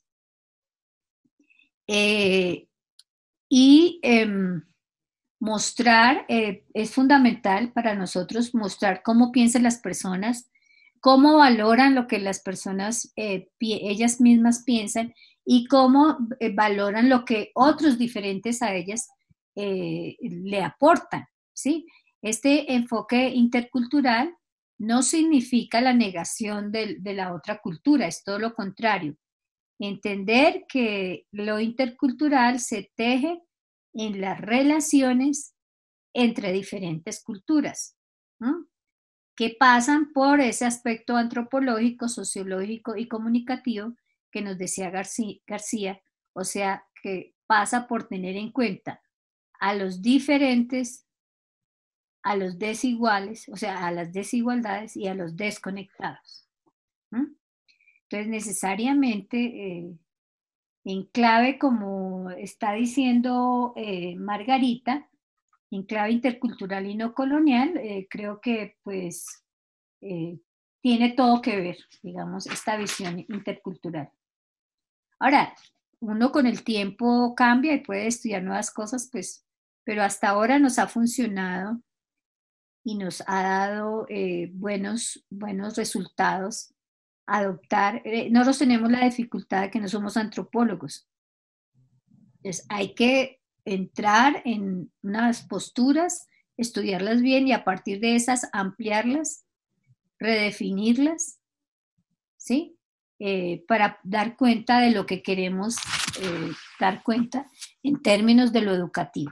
Y mostrar, es fundamental para nosotros mostrar cómo piensan las personas, cómo valoran lo que las personas, ellas mismas piensan y cómo valoran lo que otros diferentes a ellas le aportan, ¿sí? Este enfoque intercultural no significa la negación de la otra cultura, es todo lo contrario. Entender que lo intercultural se teje en las relaciones entre diferentes culturas, ¿no? Que pasan por ese aspecto antropológico, sociológico y comunicativo que nos decía García, o sea, que pasa por tener en cuenta a los diferentes, a los desiguales, o sea, a las desigualdades y a los desconectados, ¿no? Entonces, necesariamente, en clave, como está diciendo Margarita, en clave intercultural y no colonial, creo que pues tiene todo que ver, digamos, esta visión intercultural. Ahora, uno con el tiempo cambia y puede estudiar nuevas cosas, pues, pero hasta ahora nos ha funcionado y nos ha dado buenos resultados adoptar. Nosotros tenemos la dificultad de que no somos antropólogos. Entonces, hay que entrar en unas posturas, estudiarlas bien y a partir de esas ampliarlas, redefinirlas, ¿sí? Para dar cuenta de lo que queremos dar cuenta en términos de lo educativo.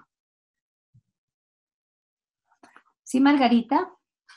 ¿Sí, Margarita?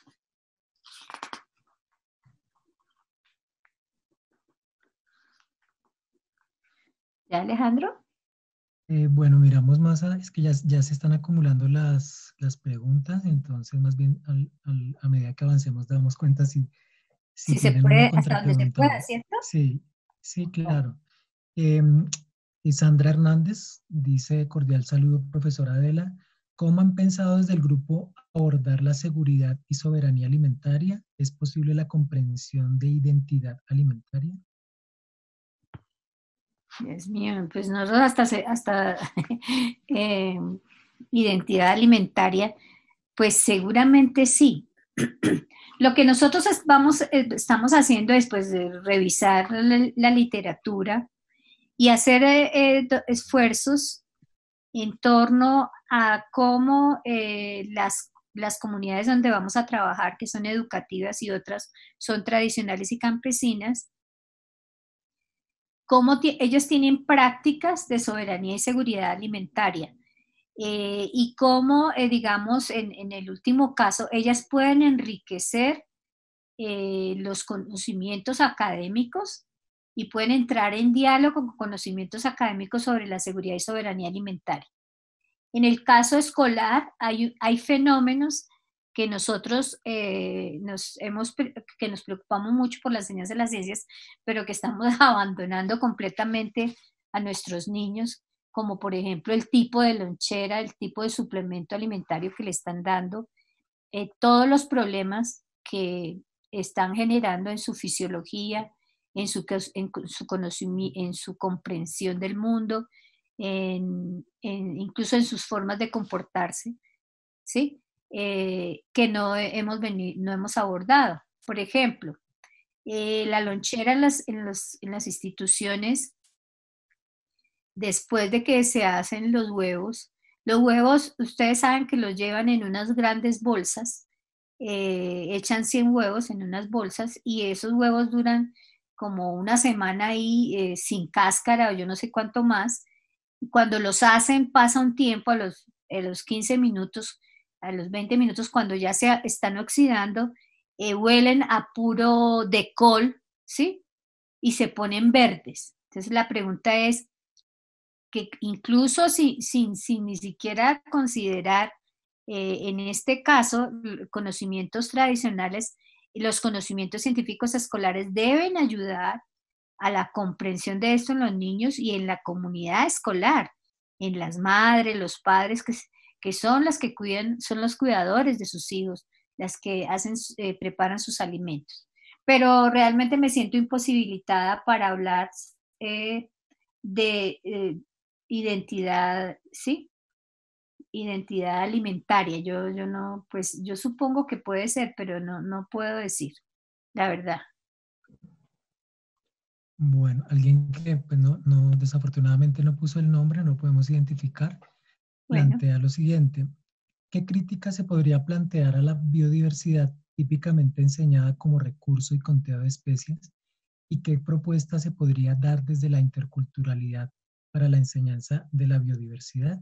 ¿Ya, Alejandro? Bueno, miramos más, es que ya se están acumulando las preguntas, entonces más bien a medida que avancemos damos cuenta si Si se tienen una puede, hasta donde se contrapregunta o pueda, no. ¿cierto? Sí, sí, claro. Y Sandra Hernández dice, cordial saludo, profesora Adela. ¿Cómo han pensado desde el grupo abordar la seguridad y soberanía alimentaria? ¿Es posible la comprensión de identidad alimentaria? Dios mío, pues nosotros hasta eh, identidad alimentaria, pues seguramente sí. Lo que nosotros estamos haciendo después de revisar la literatura y hacer esfuerzos en torno a cómo las comunidades donde vamos a trabajar, que son educativas y otras son tradicionales y campesinas, cómo ellos tienen prácticas de soberanía y seguridad alimentaria. Y cómo, digamos, en el último caso, ellas pueden enriquecer los conocimientos académicos y pueden entrar en diálogo con conocimientos académicos sobre la seguridad y soberanía alimentaria. En el caso escolar hay fenómenos que nosotros que nos preocupamos mucho por las enseñanzas de las ciencias, pero que estamos abandonando completamente a nuestros niños, como por ejemplo el tipo de lonchera, el tipo de suplemento alimentario que le están dando, todos los problemas que están generando en su fisiología, en su conocimiento, en su comprensión del mundo, incluso en sus formas de comportarse, ¿sí? Que no hemos abordado. Por ejemplo, la lonchera en las instituciones, después de que se hacen los huevos, ustedes saben que los llevan en unas grandes bolsas, echan 100 huevos en unas bolsas y esos huevos duran como una semana ahí sin cáscara o yo no sé cuánto más. Cuando los hacen pasa un tiempo, a los 15 minutos, a los 20 minutos, cuando ya se están oxidando, huelen a puro decol, ¿sí? Y se ponen verdes. Entonces la pregunta es, que incluso sin ni siquiera considerar en este caso conocimientos tradicionales, los conocimientos científicos escolares deben ayudar a la comprensión de esto en los niños y en la comunidad escolar, en las madres, los padres que son las que cuidan, son los cuidadores de sus hijos, las que hacen, preparan sus alimentos. Pero realmente me siento imposibilitada para hablar de identidad, ¿sí? Identidad alimentaria. Yo no, pues yo supongo que puede ser, pero no puedo decir, la verdad. Bueno, alguien que pues, desafortunadamente no puso el nombre, no podemos identificar, Bueno. plantea lo siguiente. ¿Qué crítica se podría plantear a la biodiversidad típicamente enseñada como recurso y conteo de especies? ¿Y qué propuesta se podría dar desde la interculturalidad para la enseñanza de la biodiversidad?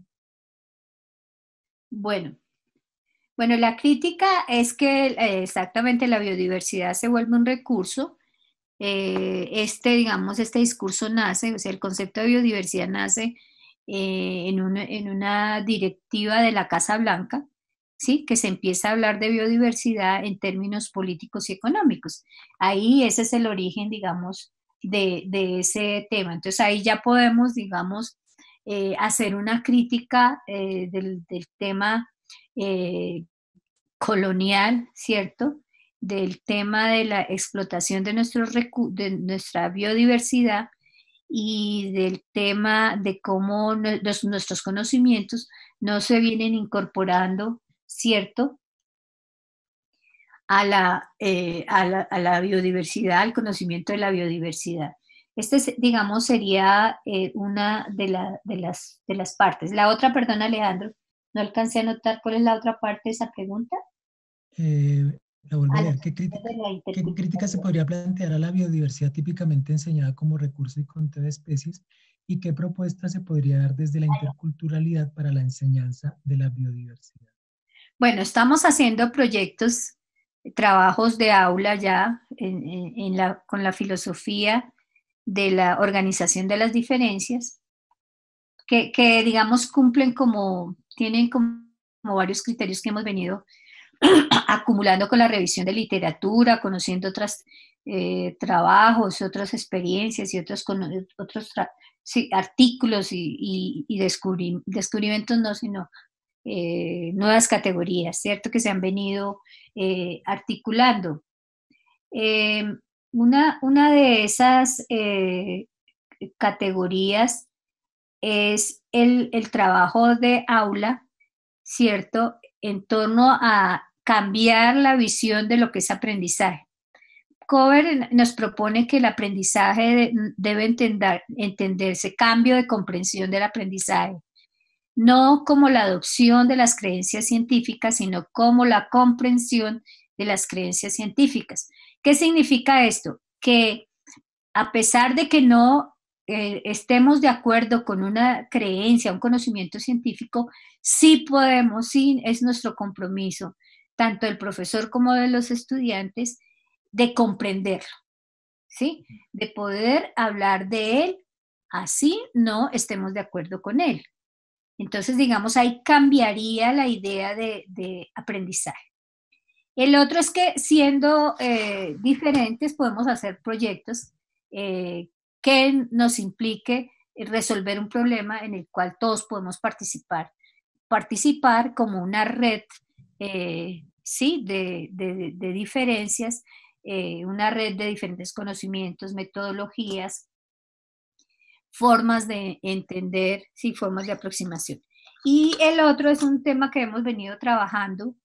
Bueno, bueno, la crítica es que exactamente la biodiversidad se vuelve un recurso. Digamos, este discurso nace, o sea, el concepto de biodiversidad nace en una directiva de la Casa Blanca, ¿sí? Que se empieza a hablar de biodiversidad en términos políticos y económicos. Ahí ese es el origen, digamos, de ese tema. Entonces ahí ya podemos, digamos, hacer una crítica del tema eh, colonial, ¿cierto? Del tema de la explotación de, de nuestra biodiversidad y del tema de cómo nuestros conocimientos no se vienen incorporando, ¿cierto? A la biodiversidad, al conocimiento de la biodiversidad. Digamos, sería una de las partes. La otra, perdón, Alejandro, no alcancé a notar cuál es la otra parte de esa pregunta. La vuelvo a A la leer. de la ¿Qué crítica se interculturalidad. podría plantear a la biodiversidad típicamente enseñada como recurso y conteo de especies? ¿Y qué propuesta se podría dar desde la interculturalidad para la enseñanza de la biodiversidad? Bueno, estamos haciendo proyectos, trabajos de aula ya con la filosofía de la organización de las diferencias, digamos cumplen como, tienen como varios criterios que hemos venido acumulando con la revisión de literatura, conociendo otros trabajos, otras experiencias y sí, artículos y descubrimientos, no, sino nuevas categorías, ¿cierto? Que se han venido articulando. Eh, una de esas categorías es el trabajo de aula, ¿cierto? En torno a cambiar la visión de lo que es aprendizaje. Cover nos propone que el aprendizaje debe entenderse cambio de comprensión del aprendizaje, no como la adopción de las creencias científicas, sino como la comprensión de las creencias científicas. ¿Qué significa esto? Que a pesar de que no estemos de acuerdo con una creencia, un conocimiento científico, sí podemos, sí es nuestro compromiso, tanto del profesor como de los estudiantes, de comprenderlo, ¿sí? De poder hablar de él, así no estemos de acuerdo con él. Entonces, digamos, ahí cambiaría la idea de aprendizaje. El otro es que siendo diferentes podemos hacer proyectos que nos implique resolver un problema en el cual todos podemos participar. Participar como una red, sí, de diferencias, una red de diferentes conocimientos, metodologías, formas de entender, sí, formas de aproximación. Y el otro es un tema que hemos venido trabajando,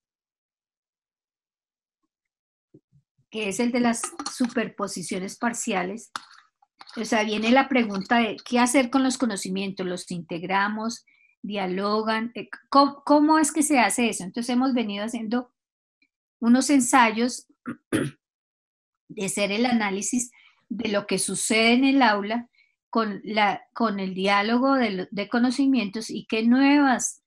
que es el de las superposiciones parciales. O sea, viene la pregunta de qué hacer con los conocimientos, los integramos, dialogan, ¿cómo es que se hace eso? Entonces hemos venido haciendo unos ensayos de hacer el análisis de lo que sucede en el aula con el diálogo de conocimientos y qué nuevas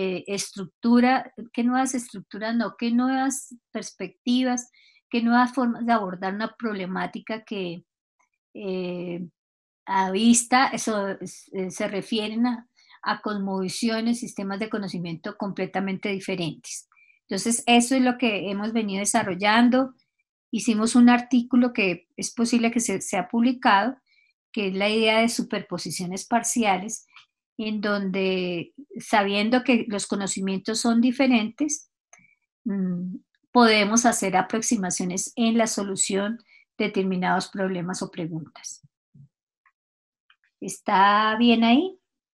qué nuevas estructuras, no, qué nuevas perspectivas, qué nuevas formas de abordar una problemática que eh, a vista eso, se refieren a cosmovisiones, sistemas de conocimiento completamente diferentes. Entonces, eso es lo que hemos venido desarrollando. hicimos un artículo que es posible que se ha publicado, que es la idea de superposiciones parciales, en donde, sabiendo que los conocimientos son diferentes, podemos hacer aproximaciones en la solución de determinados problemas o preguntas. ¿Está bien ahí?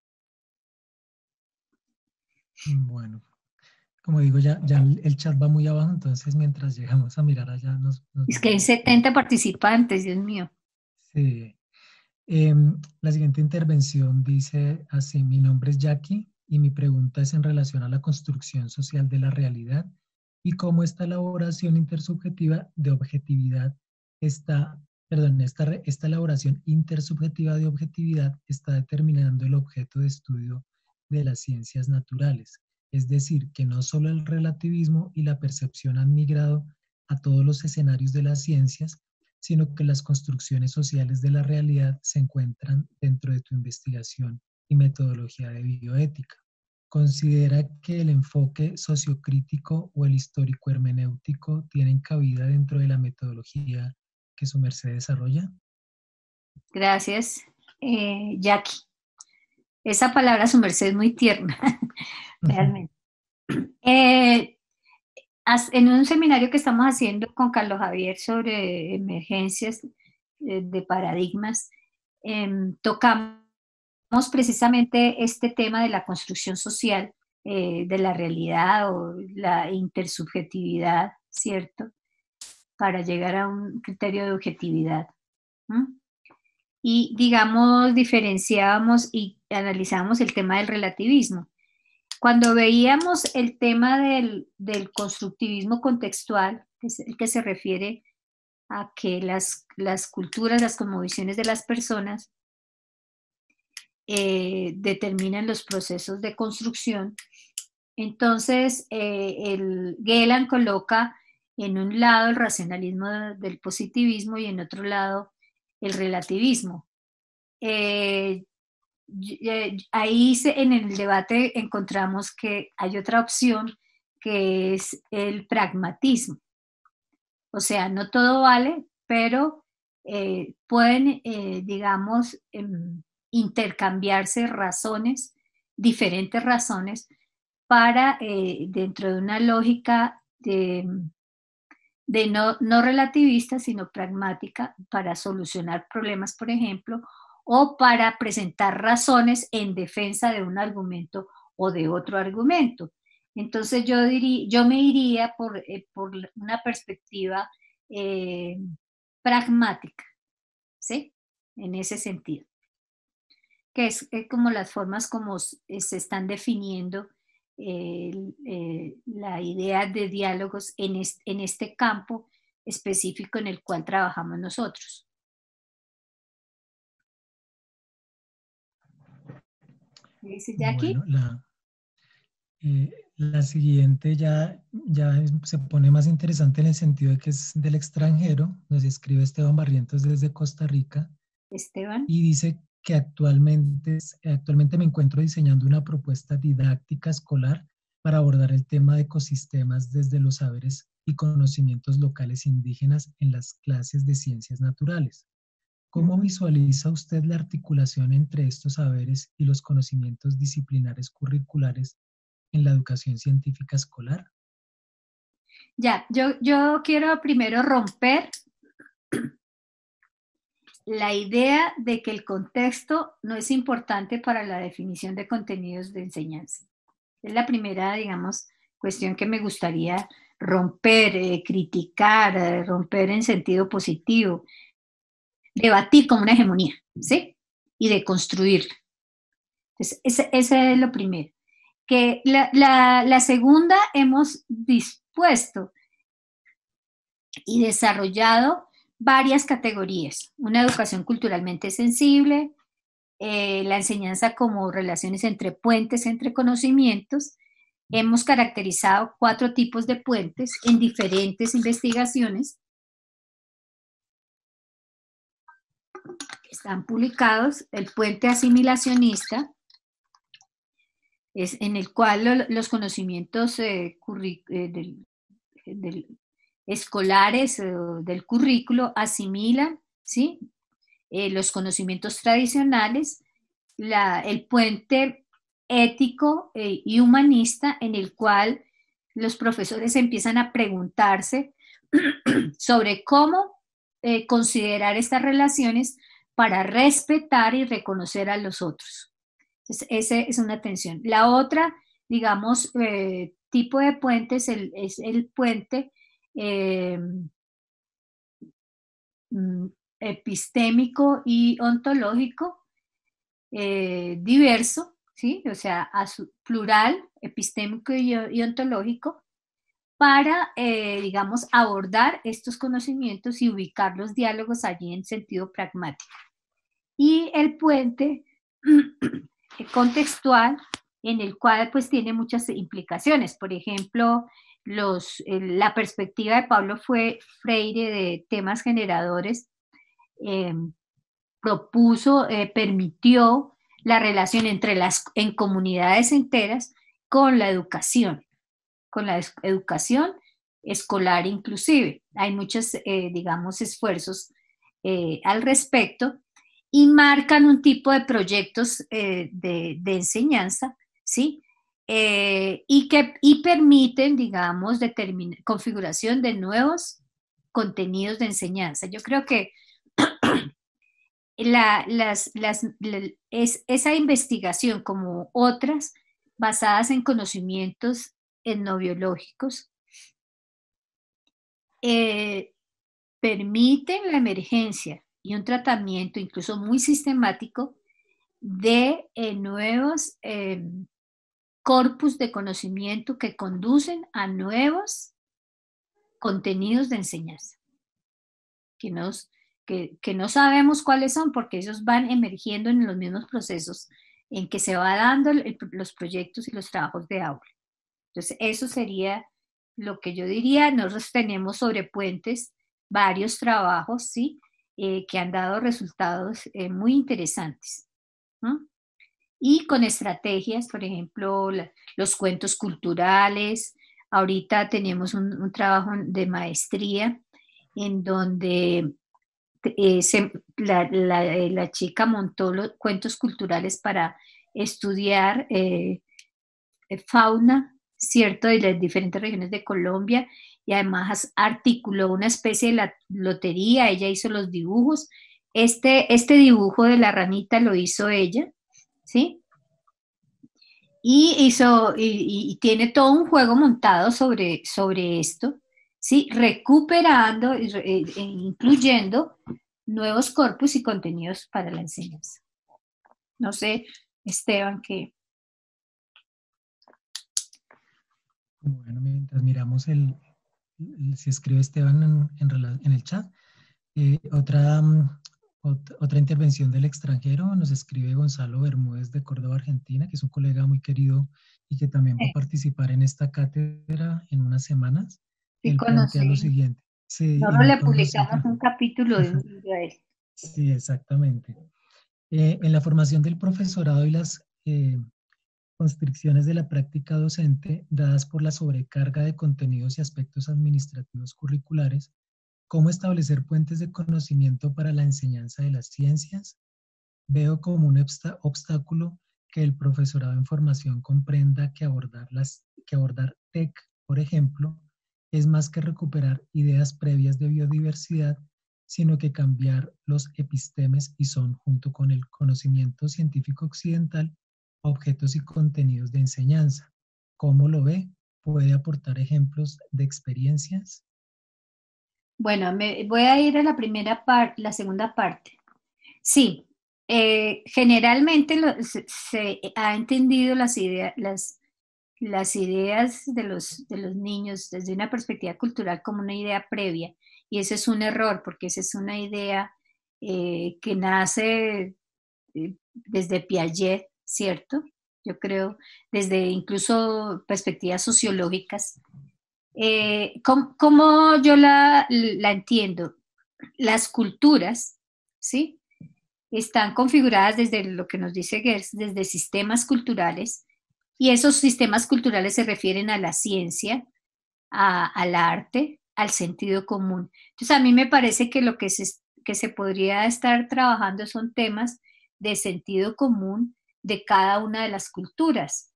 Bueno, como digo, ya el chat va muy abajo, entonces mientras llegamos a mirar allá nos Es que hay vamos. 70 participantes, Dios mío. Sí. La siguiente intervención dice así: mi nombre es Jackie y mi pregunta es en relación a la construcción social de la realidad y cómo esta elaboración intersubjetiva de objetividad está, perdón, esta elaboración intersubjetiva de objetividad está determinando el objeto de estudio de las ciencias naturales. Es decir, que no solo el relativismo y la percepción han migrado a todos los escenarios de las ciencias, sino que las construcciones sociales de la realidad se encuentran dentro de tu investigación y metodología de bioética. ¿Considera que el enfoque sociocrítico o el histórico hermenéutico tienen cabida dentro de la metodología que su merced desarrolla? Gracias, Jackie. Esa palabra, su merced, es muy tierna, realmente. En un seminario que estamos haciendo con Carlos Javier sobre emergencias de paradigmas, tocamos precisamente este tema de la construcción social de la realidad o la intersubjetividad, ¿cierto? Para llegar a un criterio de objetividad. Y, digamos, diferenciábamos y analizábamos el tema del relativismo. Cuando veíamos el tema del constructivismo contextual, que es el que se refiere a que las culturas, las cosmovisiones de las personas determinan los procesos de construcción, entonces el Gehlen coloca en un lado el racionalismo del positivismo y en otro lado el relativismo. Ahí en el debate encontramos que hay otra opción que es el pragmatismo. O sea, no todo vale, pero pueden, digamos, intercambiarse razones, diferentes razones, para, dentro de una lógica de no relativista, sino pragmática, para solucionar problemas, por ejemplo, o para presentar razones en defensa de un argumento o de otro argumento. Entonces yo me iría por una perspectiva pragmática, ¿sí? En ese sentido, que es como las formas como se están definiendo la idea de diálogos en este campo específico en el cual trabajamos nosotros. ¿Me dice Jackie? Bueno, la siguiente ya se pone más interesante en el sentido de que es del extranjero. Nos escribe Esteban Barrientos desde Costa Rica. Esteban. Y dice que actualmente me encuentro diseñando una propuesta didáctica escolar para abordar el tema de ecosistemas desde los saberes y conocimientos locales indígenas en las clases de ciencias naturales. ¿Cómo visualiza usted la articulación entre estos saberes y los conocimientos disciplinares curriculares en la educación científica escolar? Ya, yo quiero primero romper la idea de que el contexto no es importante para la definición de contenidos de enseñanza. Es la primera, digamos, cuestión que me gustaría romper, criticar, romper en sentido positivo, debatir como una hegemonía, ¿sí? Y deconstruirla. Entonces, ese es lo primero. Que la segunda, hemos dispuesto y desarrollado varias categorías. Una educación culturalmente sensible, la enseñanza como relaciones entre puentes, entre conocimientos. Hemos caracterizado 4 tipos de puentes en diferentes investigaciones que están publicados. El puente asimilacionista, es en el cual los conocimientos escolares del currículo asimilan, ¿sí? Los conocimientos tradicionales, el puente ético y humanista en el cual los profesores empiezan a preguntarse sobre cómo considerar estas relaciones para respetar y reconocer a los otros. Entonces, esa es una tensión. La otra, digamos, tipo de puente es el puente eh, mm, epistémico y ontológico diverso, ¿sí? O sea, plural, epistémico y ontológico, para, digamos, abordar estos conocimientos y ubicar los diálogos allí en sentido pragmático. Y el puente contextual, en el cual pues tiene muchas implicaciones. Por ejemplo, la perspectiva de Pablo Freire de temas generadores eh, propuso, permitió la relación en comunidades enteras con la educación escolar inclusive. Hay muchos, digamos, esfuerzos al respecto y marcan un tipo de proyectos de enseñanza, ¿sí? Y permiten, digamos, configuración de nuevos contenidos de enseñanza. Yo creo que esa investigación, como otras basadas en conocimientos etnobiológicos, permiten la emergencia y un tratamiento incluso muy sistemático de nuevos corpus de conocimiento que conducen a nuevos contenidos de enseñanza, que no sabemos cuáles son porque ellos van emergiendo en los mismos procesos en que se va dando los proyectos y los trabajos de aula. Entonces, eso sería lo que yo diría. Nosotros tenemos sobre puentes varios trabajos, ¿sí? Que han dado resultados muy interesantes, ¿no? Y con estrategias, por ejemplo, los cuentos culturales. Ahorita tenemos un trabajo de maestría en donde la chica montó los cuentos culturales para estudiar fauna, ¿cierto?, de las diferentes regiones de Colombia, y además articuló una especie de la lotería. Ella hizo los dibujos. Este dibujo de la ranita lo hizo ella, ¿sí? Y tiene todo un juego montado sobre esto, ¿sí? Recuperando e incluyendo nuevos corpus y contenidos para la enseñanza. No sé, Esteban, que... Bueno, mientras miramos si escribe Esteban en el chat, otra intervención del extranjero, nos escribe Gonzalo Bermúdez de Córdoba, Argentina, que es un colega muy querido y que también va a participar en esta cátedra en unas semanas. Sí, Él plantea lo conocí. siguiente. Sí, y Nosotros muy le conocido. publicamos un capítulo de un libro a él. Sí, exactamente. En la formación del profesorado y las constricciones de la práctica docente dadas por la sobrecarga de contenidos y aspectos administrativos curriculares, ¿cómo establecer puentes de conocimiento para la enseñanza de las ciencias? Veo como un obstáculo que el profesorado en formación comprenda que abordar TEC, por ejemplo, es más que recuperar ideas previas de biodiversidad, sino que cambiar los epistemes y son, junto con el conocimiento científico occidental, objetos y contenidos de enseñanza. ¿Cómo lo ve? ¿Puede aportar ejemplos de experiencias? Bueno, voy a ir a la segunda parte. Sí, generalmente se ha entendido las ideas de los niños desde una perspectiva cultural como una idea previa, y ese es un error porque esa es una idea que nace desde Piaget, ¿cierto? Yo creo, desde incluso perspectivas sociológicas. ¿Cómo yo la entiendo? Las culturas, ¿sí? Están configuradas desde lo que nos dice Gers, desde sistemas culturales, y esos sistemas culturales se refieren a la ciencia, al arte, al sentido común. Entonces, a mí me parece que lo que se podría estar trabajando son temas de sentido común de cada una de las culturas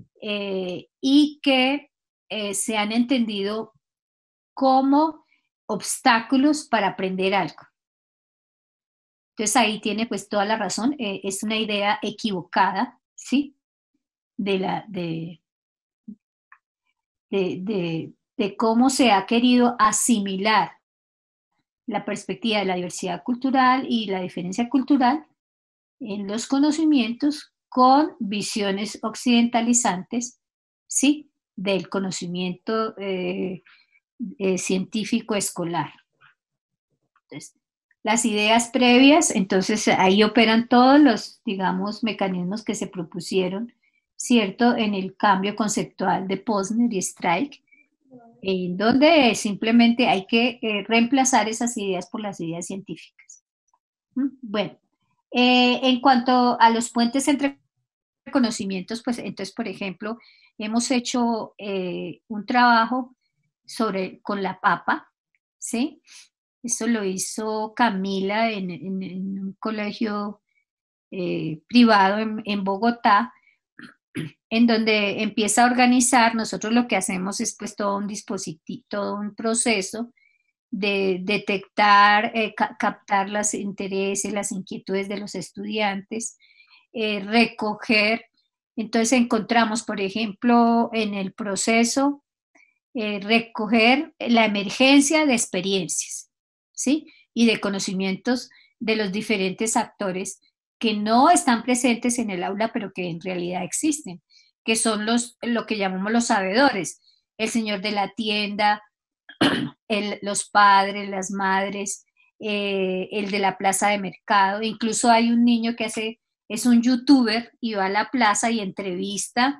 y que se han entendido como obstáculos para aprender algo. Entonces ahí tiene pues toda la razón, es una idea equivocada, ¿sí? De, la, de cómo se ha querido asimilar la perspectiva de la diversidad cultural y la diferencia cultural en los conocimientos con visiones occidentalizantes, ¿sí? Del conocimiento científico escolar. Entonces, las ideas previas, entonces ahí operan todos los, digamos, mecanismos que se propusieron, ¿cierto? En el cambio conceptual de Posner y Strike, en donde simplemente hay que reemplazar esas ideas por las ideas científicas. Bueno, en cuanto a los puentes entre conocimientos, pues entonces, por ejemplo, hemos hecho un trabajo con la papa, ¿sí? Eso lo hizo Camila en un colegio privado en Bogotá, en donde empieza a organizar. Nosotros lo que hacemos es pues todo un dispositivo, todo un proceso de detectar, captar los intereses, las inquietudes de los estudiantes, recoger. Entonces encontramos, por ejemplo, en el proceso, recoger la emergencia de experiencias, ¿sí? Y de conocimientos de los diferentes actores que no están presentes en el aula, pero que en realidad existen, que son lo que llamamos los sabedores, el señor de la tienda, los padres, las madres, el de la plaza de mercado. Incluso hay un niño que es un youtuber y va a la plaza y entrevista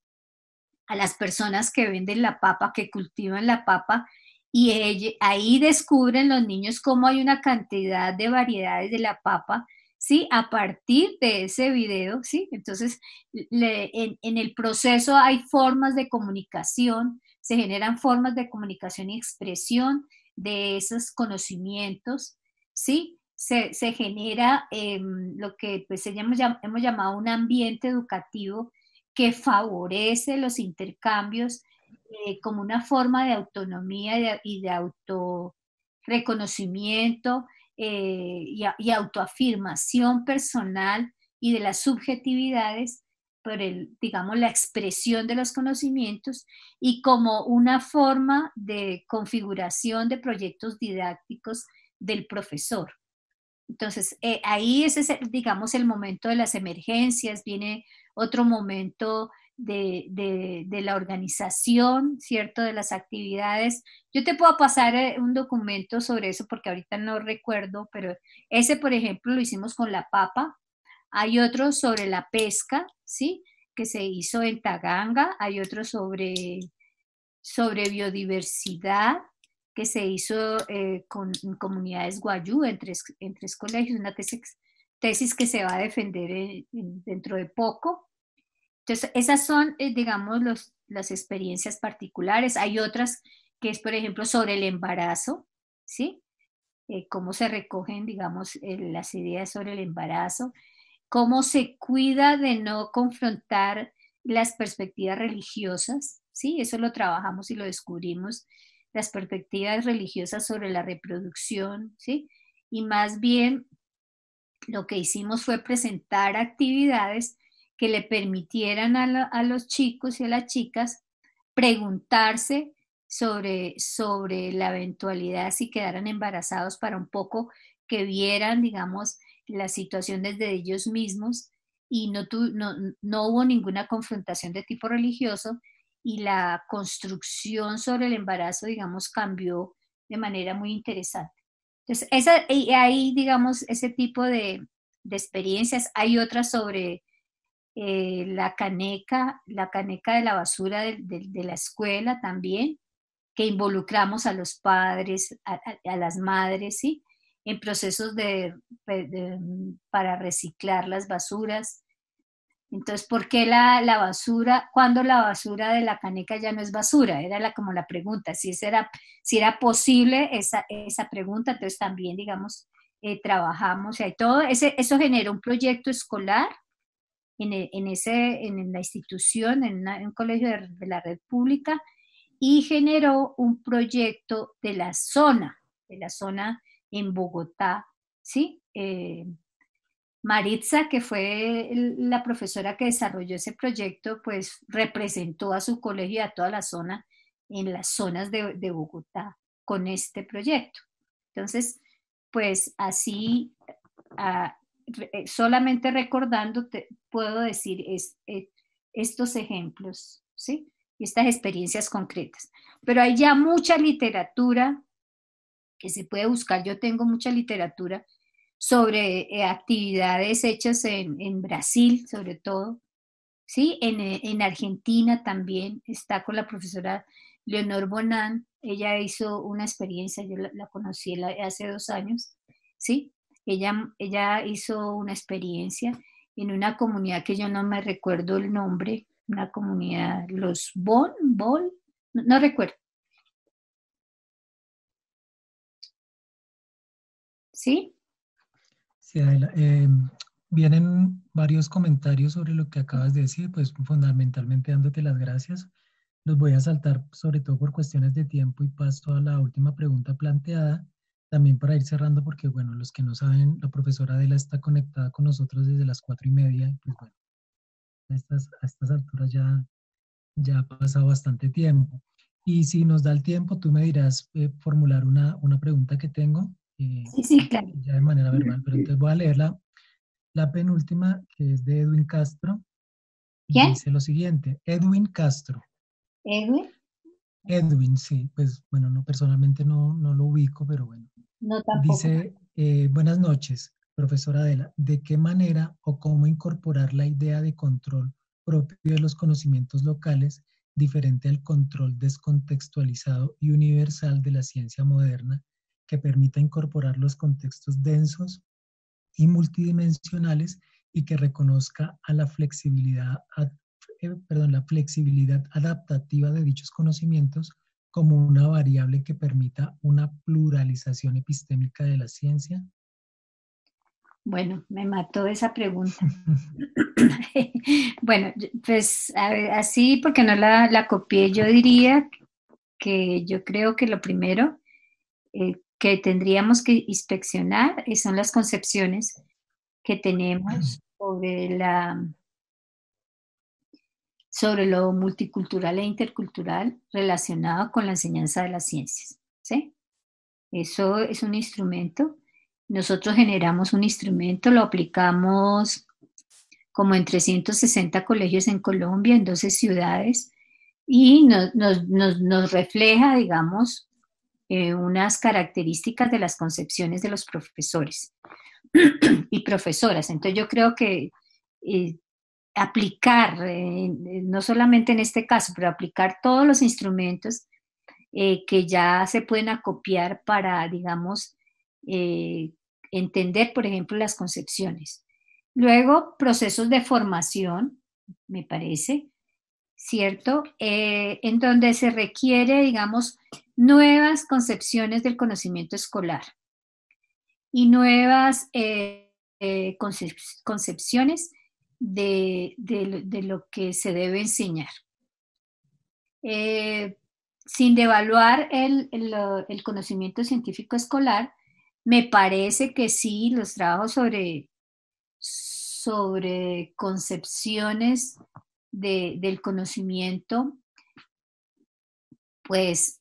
a las personas que venden la papa, que cultivan la papa, y ahí descubren los niños cómo hay una cantidad de variedades de la papa, ¿sí? A partir de ese video, ¿sí? Entonces, en el proceso hay formas de comunicación, se generan formas de comunicación y expresión de esos conocimientos, ¿sí? Se genera lo que pues, hemos llamado un ambiente educativo que favorece los intercambios como una forma de autonomía y de autorreconocimiento y autoafirmación personal y de las subjetividades por digamos, la expresión de los conocimientos y como una forma de configuración de proyectos didácticos del profesor. Entonces, ahí ese es, digamos, el momento de las emergencias, viene otro momento de la organización, ¿cierto? De las actividades. Yo te puedo pasar un documento sobre eso porque ahorita no recuerdo, pero ese, por ejemplo, lo hicimos con la papa. Hay otro sobre la pesca, ¿sí? Que se hizo en Taganga. Hay otro sobre biodiversidad que se hizo con comunidades guayú en tres colegios, una tesis que se va a defender dentro de poco. Entonces, esas son, digamos, las experiencias particulares. Hay otras que es, por ejemplo, sobre el embarazo, ¿sí? Cómo se recogen, digamos, las ideas sobre el embarazo, cómo se cuida de no confrontar las perspectivas religiosas, ¿sí? Eso lo trabajamos y lo descubrimos, las perspectivas religiosas sobre la reproducción, ¿sí? Y más bien lo que hicimos fue presentar actividades que le permitieran a los chicos y a las chicas preguntarse sobre la eventualidad si quedaran embarazados para un poco que vieran, digamos, la situación desde ellos mismos y no hubo ninguna confrontación de tipo religioso y la construcción sobre el embarazo, digamos, cambió de manera muy interesante. Entonces, ahí, digamos, ese tipo de experiencias. Hay otras sobre la caneca de la basura de la escuela también, que involucramos a los padres, a las madres, ¿sí? En procesos para reciclar las basuras. Entonces, ¿por qué la basura, cuando la basura de la caneca ya no es basura? Era como la pregunta, si era posible esa pregunta, entonces también, digamos, trabajamos, y todo, eso generó un proyecto escolar en la institución, en un colegio de la red pública, y generó un proyecto de la zona en Bogotá, ¿sí? Maritza, que fue la profesora que desarrolló ese proyecto, pues representó a su colegio y a toda la zona en las zonas de Bogotá con este proyecto. Entonces, pues así, ah, solamente recordándote, puedo decir estos ejemplos, ¿sí? Y estas experiencias concretas. Pero hay ya mucha literatura que se puede buscar. Yo tengo mucha literatura sobre actividades hechas en Brasil, sobre todo, ¿sí? En Argentina también está con la profesora Leonor Bonan. Ella hizo una experiencia, yo la conocí hace 2 años, ¿sí? Ella hizo una experiencia en una comunidad que yo no me recuerdo el nombre, una comunidad, los Bol, no recuerdo, ¿sí? Sí, vienen varios comentarios sobre lo que acabas de decir, pues fundamentalmente dándote las gracias. Los voy a saltar sobre todo por cuestiones de tiempo y paso a la última pregunta planteada, también para ir cerrando porque, bueno, los que no saben, la profesora Adela está conectada con nosotros desde las 4:30 y pues bueno, a estas alturas ya ha pasado bastante tiempo. Y si nos da el tiempo, tú me dirás formular una pregunta que tengo Sí, sí, claro. ya de manera verbal, pero entonces voy a leer la penúltima, que es de Edwin Castro, y ¿Quién? dice lo siguiente, Edwin Castro. Edwin. Edwin, sí, pues bueno, no, personalmente no lo ubico, pero bueno. No, tampoco. Dice, buenas noches, profesora Adela. ¿De qué manera o cómo incorporar la idea de control propio de los conocimientos locales, diferente al control descontextualizado y universal de la ciencia moderna, que permita incorporar los contextos densos y multidimensionales y que reconozca a la flexibilidad adaptativa de dichos conocimientos como una variable que permita una pluralización epistémica de la ciencia? Bueno, me mató esa pregunta. Bueno, pues así, porque no la copié, yo diría que yo creo que lo primero que tendríamos que inspeccionar son las concepciones que tenemos sobre lo multicultural e intercultural relacionado con la enseñanza de las ciencias, ¿sí? Eso es un instrumento. Nosotros generamos un instrumento, lo aplicamos como en 360 colegios en Colombia, en 12 ciudades, y nos refleja, digamos, unas características de las concepciones de los profesores y profesoras. Entonces yo creo que eh, aplicar, no solamente en este caso, pero aplicar todos los instrumentos que ya se pueden acopiar para, digamos, eh, entender, por ejemplo, las concepciones. Luego, procesos de formación, me parece, ¿cierto? En donde se requiere, digamos, nuevas concepciones del conocimiento escolar y nuevas concepciones de lo que se debe enseñar. Eh, Sin devaluar el conocimiento científico escolar, me parece que sí, los trabajos sobre concepciones del conocimiento, pues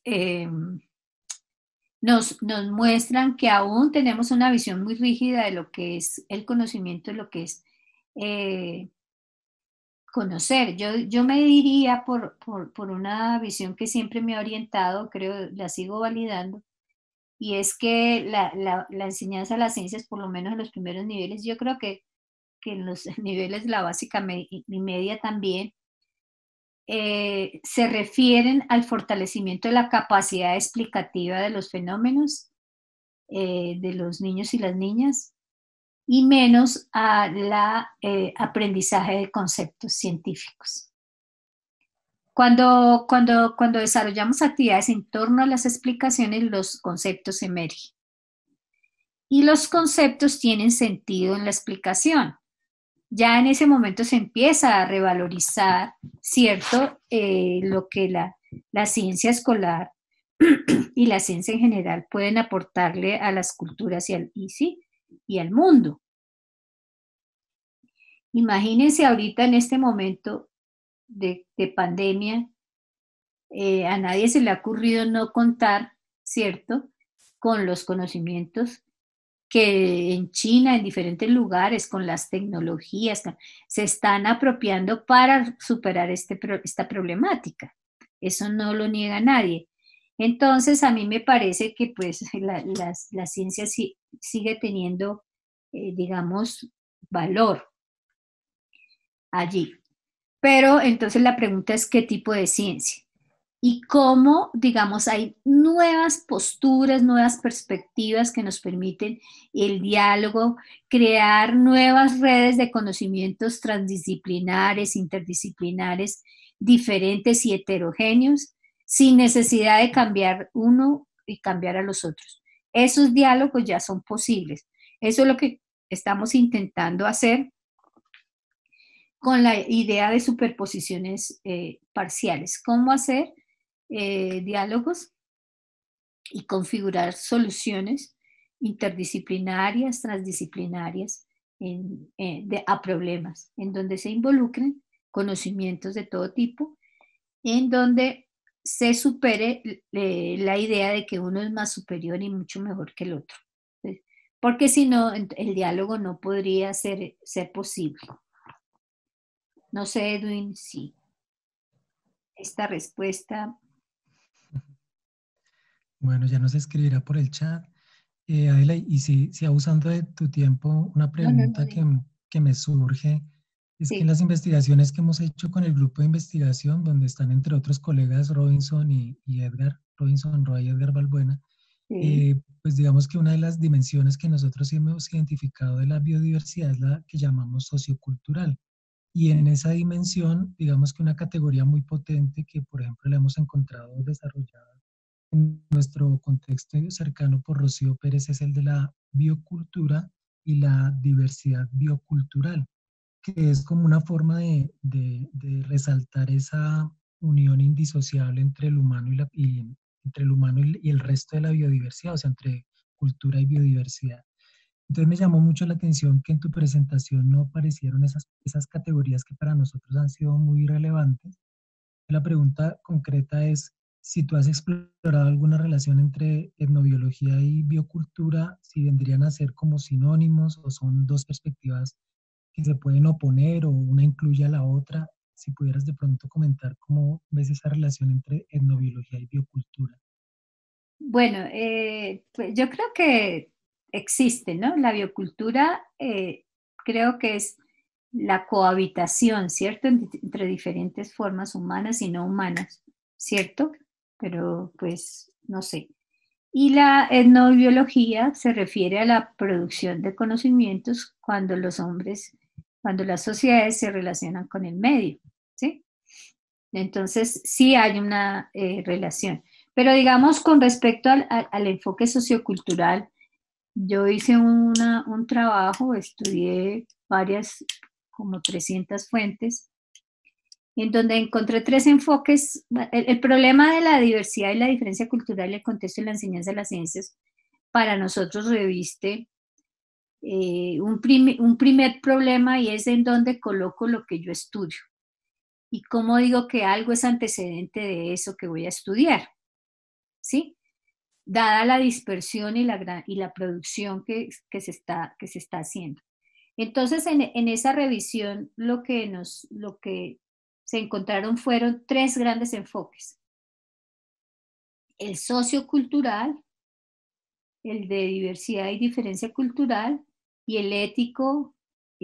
nos muestran que aún tenemos una visión muy rígida de lo que es el conocimiento, de lo que es eh, conocer. Yo me diría por una visión que siempre me ha orientado, creo, la sigo validando, y es que la enseñanza de las ciencias, por lo menos en los primeros niveles, yo creo que en los niveles de la básica y media también, se refieren al fortalecimiento de la capacidad explicativa de los fenómenos de los niños y las niñas, y menos al aprendizaje de conceptos científicos. Cuando desarrollamos actividades en torno a las explicaciones, los conceptos emergen. Y los conceptos tienen sentido en la explicación. Ya en ese momento se empieza a revalorizar, ¿cierto? Lo que la ciencia escolar y la ciencia en general pueden aportarle a las culturas y al mundo. Imagínense ahorita en este momento de pandemia, a nadie se le ha ocurrido no contar, ¿cierto?, con los conocimientos que en China, en diferentes lugares, con las tecnologías, se están apropiando para superar esta problemática. Eso no lo niega nadie. Entonces, a mí me parece que pues la ciencia sigue teniendo, digamos, valor allí. Pero entonces la pregunta es qué tipo de ciencia y cómo, digamos, hay nuevas posturas, nuevas perspectivas que nos permiten el diálogo, crear nuevas redes de conocimientos transdisciplinares, interdisciplinares, diferentes y heterogéneos, sin necesidad de cambiar uno y cambiar a los otros. Esos diálogos ya son posibles. Eso es lo que estamos intentando hacer con la idea de superposiciones parciales. ¿Cómo hacer diálogos y configurar soluciones interdisciplinarias, transdisciplinarias a problemas, en donde se involucren conocimientos de todo tipo, en donde se supere la idea de que uno es más superior y mucho mejor que el otro? Porque si no, el diálogo no podría ser posible. No sé, Edwin, si esta respuesta. Bueno, ya nos escribirá por el chat. Adela, y si abusando de tu tiempo, una No, no, no, pregunta que me surge es que en sí, las investigaciones que hemos hecho con el grupo de investigación, donde están entre otros colegas Robinson y Edgar, Robinson Roy y Edgar Balbuena, sí. pues digamos que una de las dimensiones que nosotros hemos identificado de la biodiversidad es la que llamamos sociocultural. Y en esa dimensión, digamos que una categoría muy potente que, por ejemplo, la hemos encontrado desarrollada en nuestro contexto cercano por Rocío Pérez es el de la biocultura y la diversidad biocultural, que es como una forma de resaltar esa unión indisociable entre el humano entre el humano y el resto de la biodiversidad, o sea, entre cultura y biodiversidad. Entonces me llamó mucho la atención que en tu presentación no aparecieron esas categorías que para nosotros han sido muy relevantes. La pregunta concreta es si tú has explorado alguna relación entre etnobiología y biocultura, si vendrían a ser como sinónimos o son dos perspectivas que se pueden oponer o una incluye a la otra. Si pudieras de pronto comentar cómo ves esa relación entre etnobiología y biocultura. Bueno, pues yo creo que existe, ¿no? La biocultura creo que es la cohabitación, ¿cierto? Entre diferentes formas humanas y no humanas, ¿cierto? Pero pues no sé. Y la etnobiología se refiere a la producción de conocimientos cuando los hombres, cuando las sociedades se relacionan con el medio, ¿sí? Entonces, sí hay una relación. Pero digamos, con respecto al enfoque sociocultural, yo hice un trabajo, estudié varias, como 300 fuentes, en donde encontré tres enfoques. El problema de la diversidad y la diferencia cultural y el contexto de la enseñanza de las ciencias para nosotros reviste un primer problema, y es en donde coloco lo que yo estudio y cómo digo que algo es antecedente de eso que voy a estudiar, ¿sí? Dada la dispersión y la producción que se está haciendo. Entonces, en esa revisión, lo que se encontraron fueron tres grandes enfoques: el sociocultural, el de diversidad y diferencia cultural, y el ético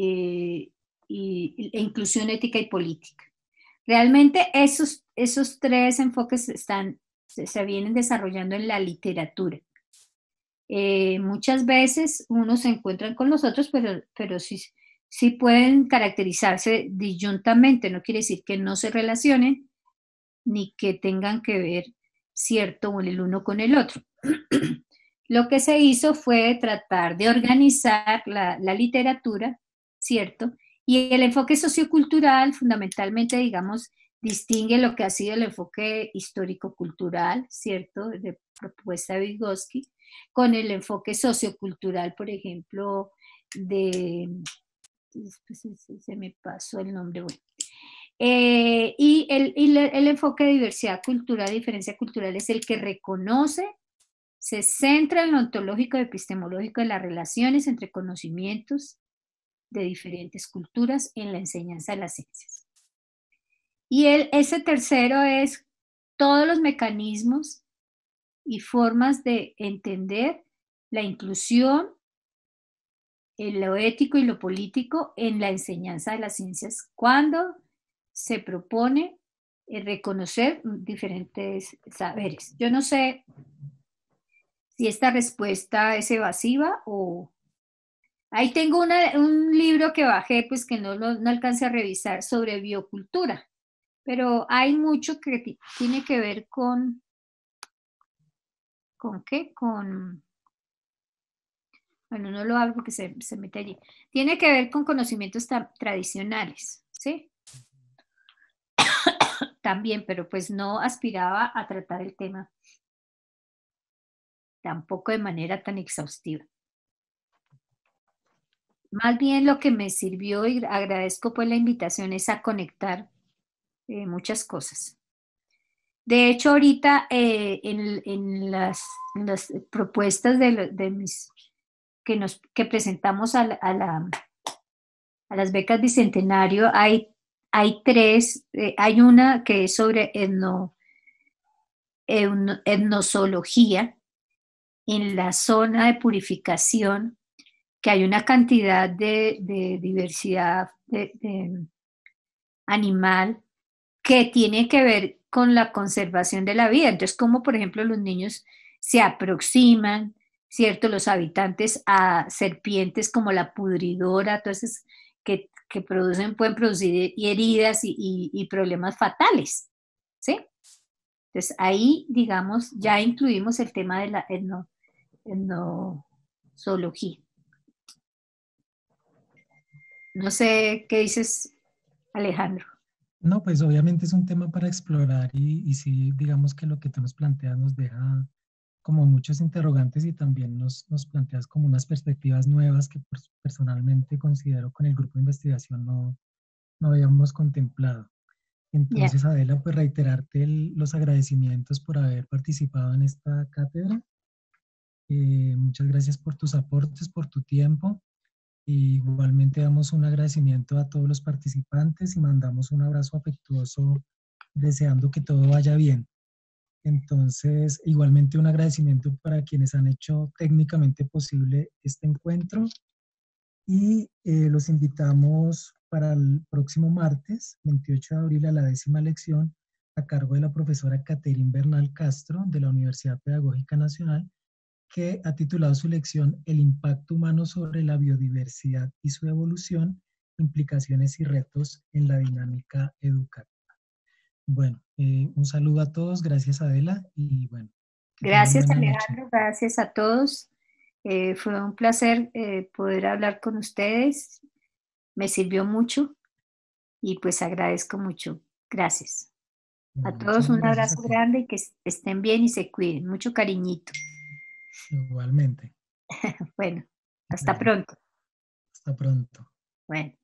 e inclusión ética y política. Realmente esos tres enfoques se vienen desarrollando en la literatura. Muchas veces unos se encuentran con los otros, pero sí, sí pueden caracterizarse disyuntamente, no quiere decir que no se relacionen ni que tengan que ver, cierto, el uno con el otro. Lo que se hizo fue tratar de organizar la literatura, ¿cierto? Y el enfoque sociocultural, fundamentalmente, digamos, distingue lo que ha sido el enfoque histórico-cultural, ¿cierto? De propuesta de Vygotsky, con el enfoque sociocultural, por ejemplo, de... Se me pasó el nombre, bueno. El enfoque de diversidad cultural, diferencia cultural, es el que reconoce, se centra en lo ontológico y epistemológico de las relaciones entre conocimientos de diferentes culturas en la enseñanza de las ciencias. Y ese tercero es todos los mecanismos y formas de entender la inclusión en lo ético y lo político en la enseñanza de las ciencias cuando se propone reconocer diferentes saberes. Yo no sé si esta respuesta es evasiva o... Ahí tengo un libro que bajé, pues que no alcancé a revisar, sobre biocultura, pero hay mucho que tiene que ver ¿con qué? Bueno, no lo hago porque se mete allí. Tiene que ver con conocimientos tradicionales, ¿sí? También, pero pues no aspiraba a tratar el tema tampoco de manera tan exhaustiva. Más bien lo que me sirvió, y agradezco pues la invitación, es a conectar muchas cosas. De hecho, ahorita en las propuestas que presentamos a las becas Bicentenario, hay tres. Hay una que es sobre etnozoología en la zona de purificación, que hay una cantidad de diversidad de animal que tiene que ver con la conservación de la vida. Entonces, como por ejemplo los niños se aproximan, ¿cierto? Los habitantes a serpientes como la pudridora, entonces que pueden producir heridas y problemas fatales, ¿sí? Entonces, ahí, digamos, ya incluimos el tema de la etnozoología. No sé qué dices, Alejandro. No, pues obviamente es un tema para explorar y sí, digamos que lo que tú nos planteas nos deja como muchos interrogantes y también nos planteas como unas perspectivas nuevas que personalmente considero con el grupo de investigación no habíamos contemplado. Ya. Entonces, Adela, pues reiterarte los agradecimientos por haber participado en esta cátedra. Muchas gracias por tus aportes, por tu tiempo. Igualmente damos un agradecimiento a todos los participantes y mandamos un abrazo afectuoso deseando que todo vaya bien. Entonces, igualmente un agradecimiento para quienes han hecho técnicamente posible este encuentro y los invitamos para el próximo martes, 28 de abril, a la 10ª lección a cargo de la profesora Catherine Bernal Castro de la Universidad Pedagógica Nacional, que ha titulado su lección El impacto humano sobre la biodiversidad y su evolución, implicaciones y retos en la dinámica educativa. Bueno, un saludo a todos, gracias Adela y bueno, que tengan Gracias, buena noche. Alejandro, gracias a todos. Fue un placer poder hablar con ustedes. Me sirvió mucho y pues agradezco mucho. Gracias. A Bueno, todos muchísimas un gracias a abrazo ti, grande y que estén bien y se cuiden. Mucho cariñito. igualmente. Bueno, hasta Bueno, pronto. hasta pronto. Bueno.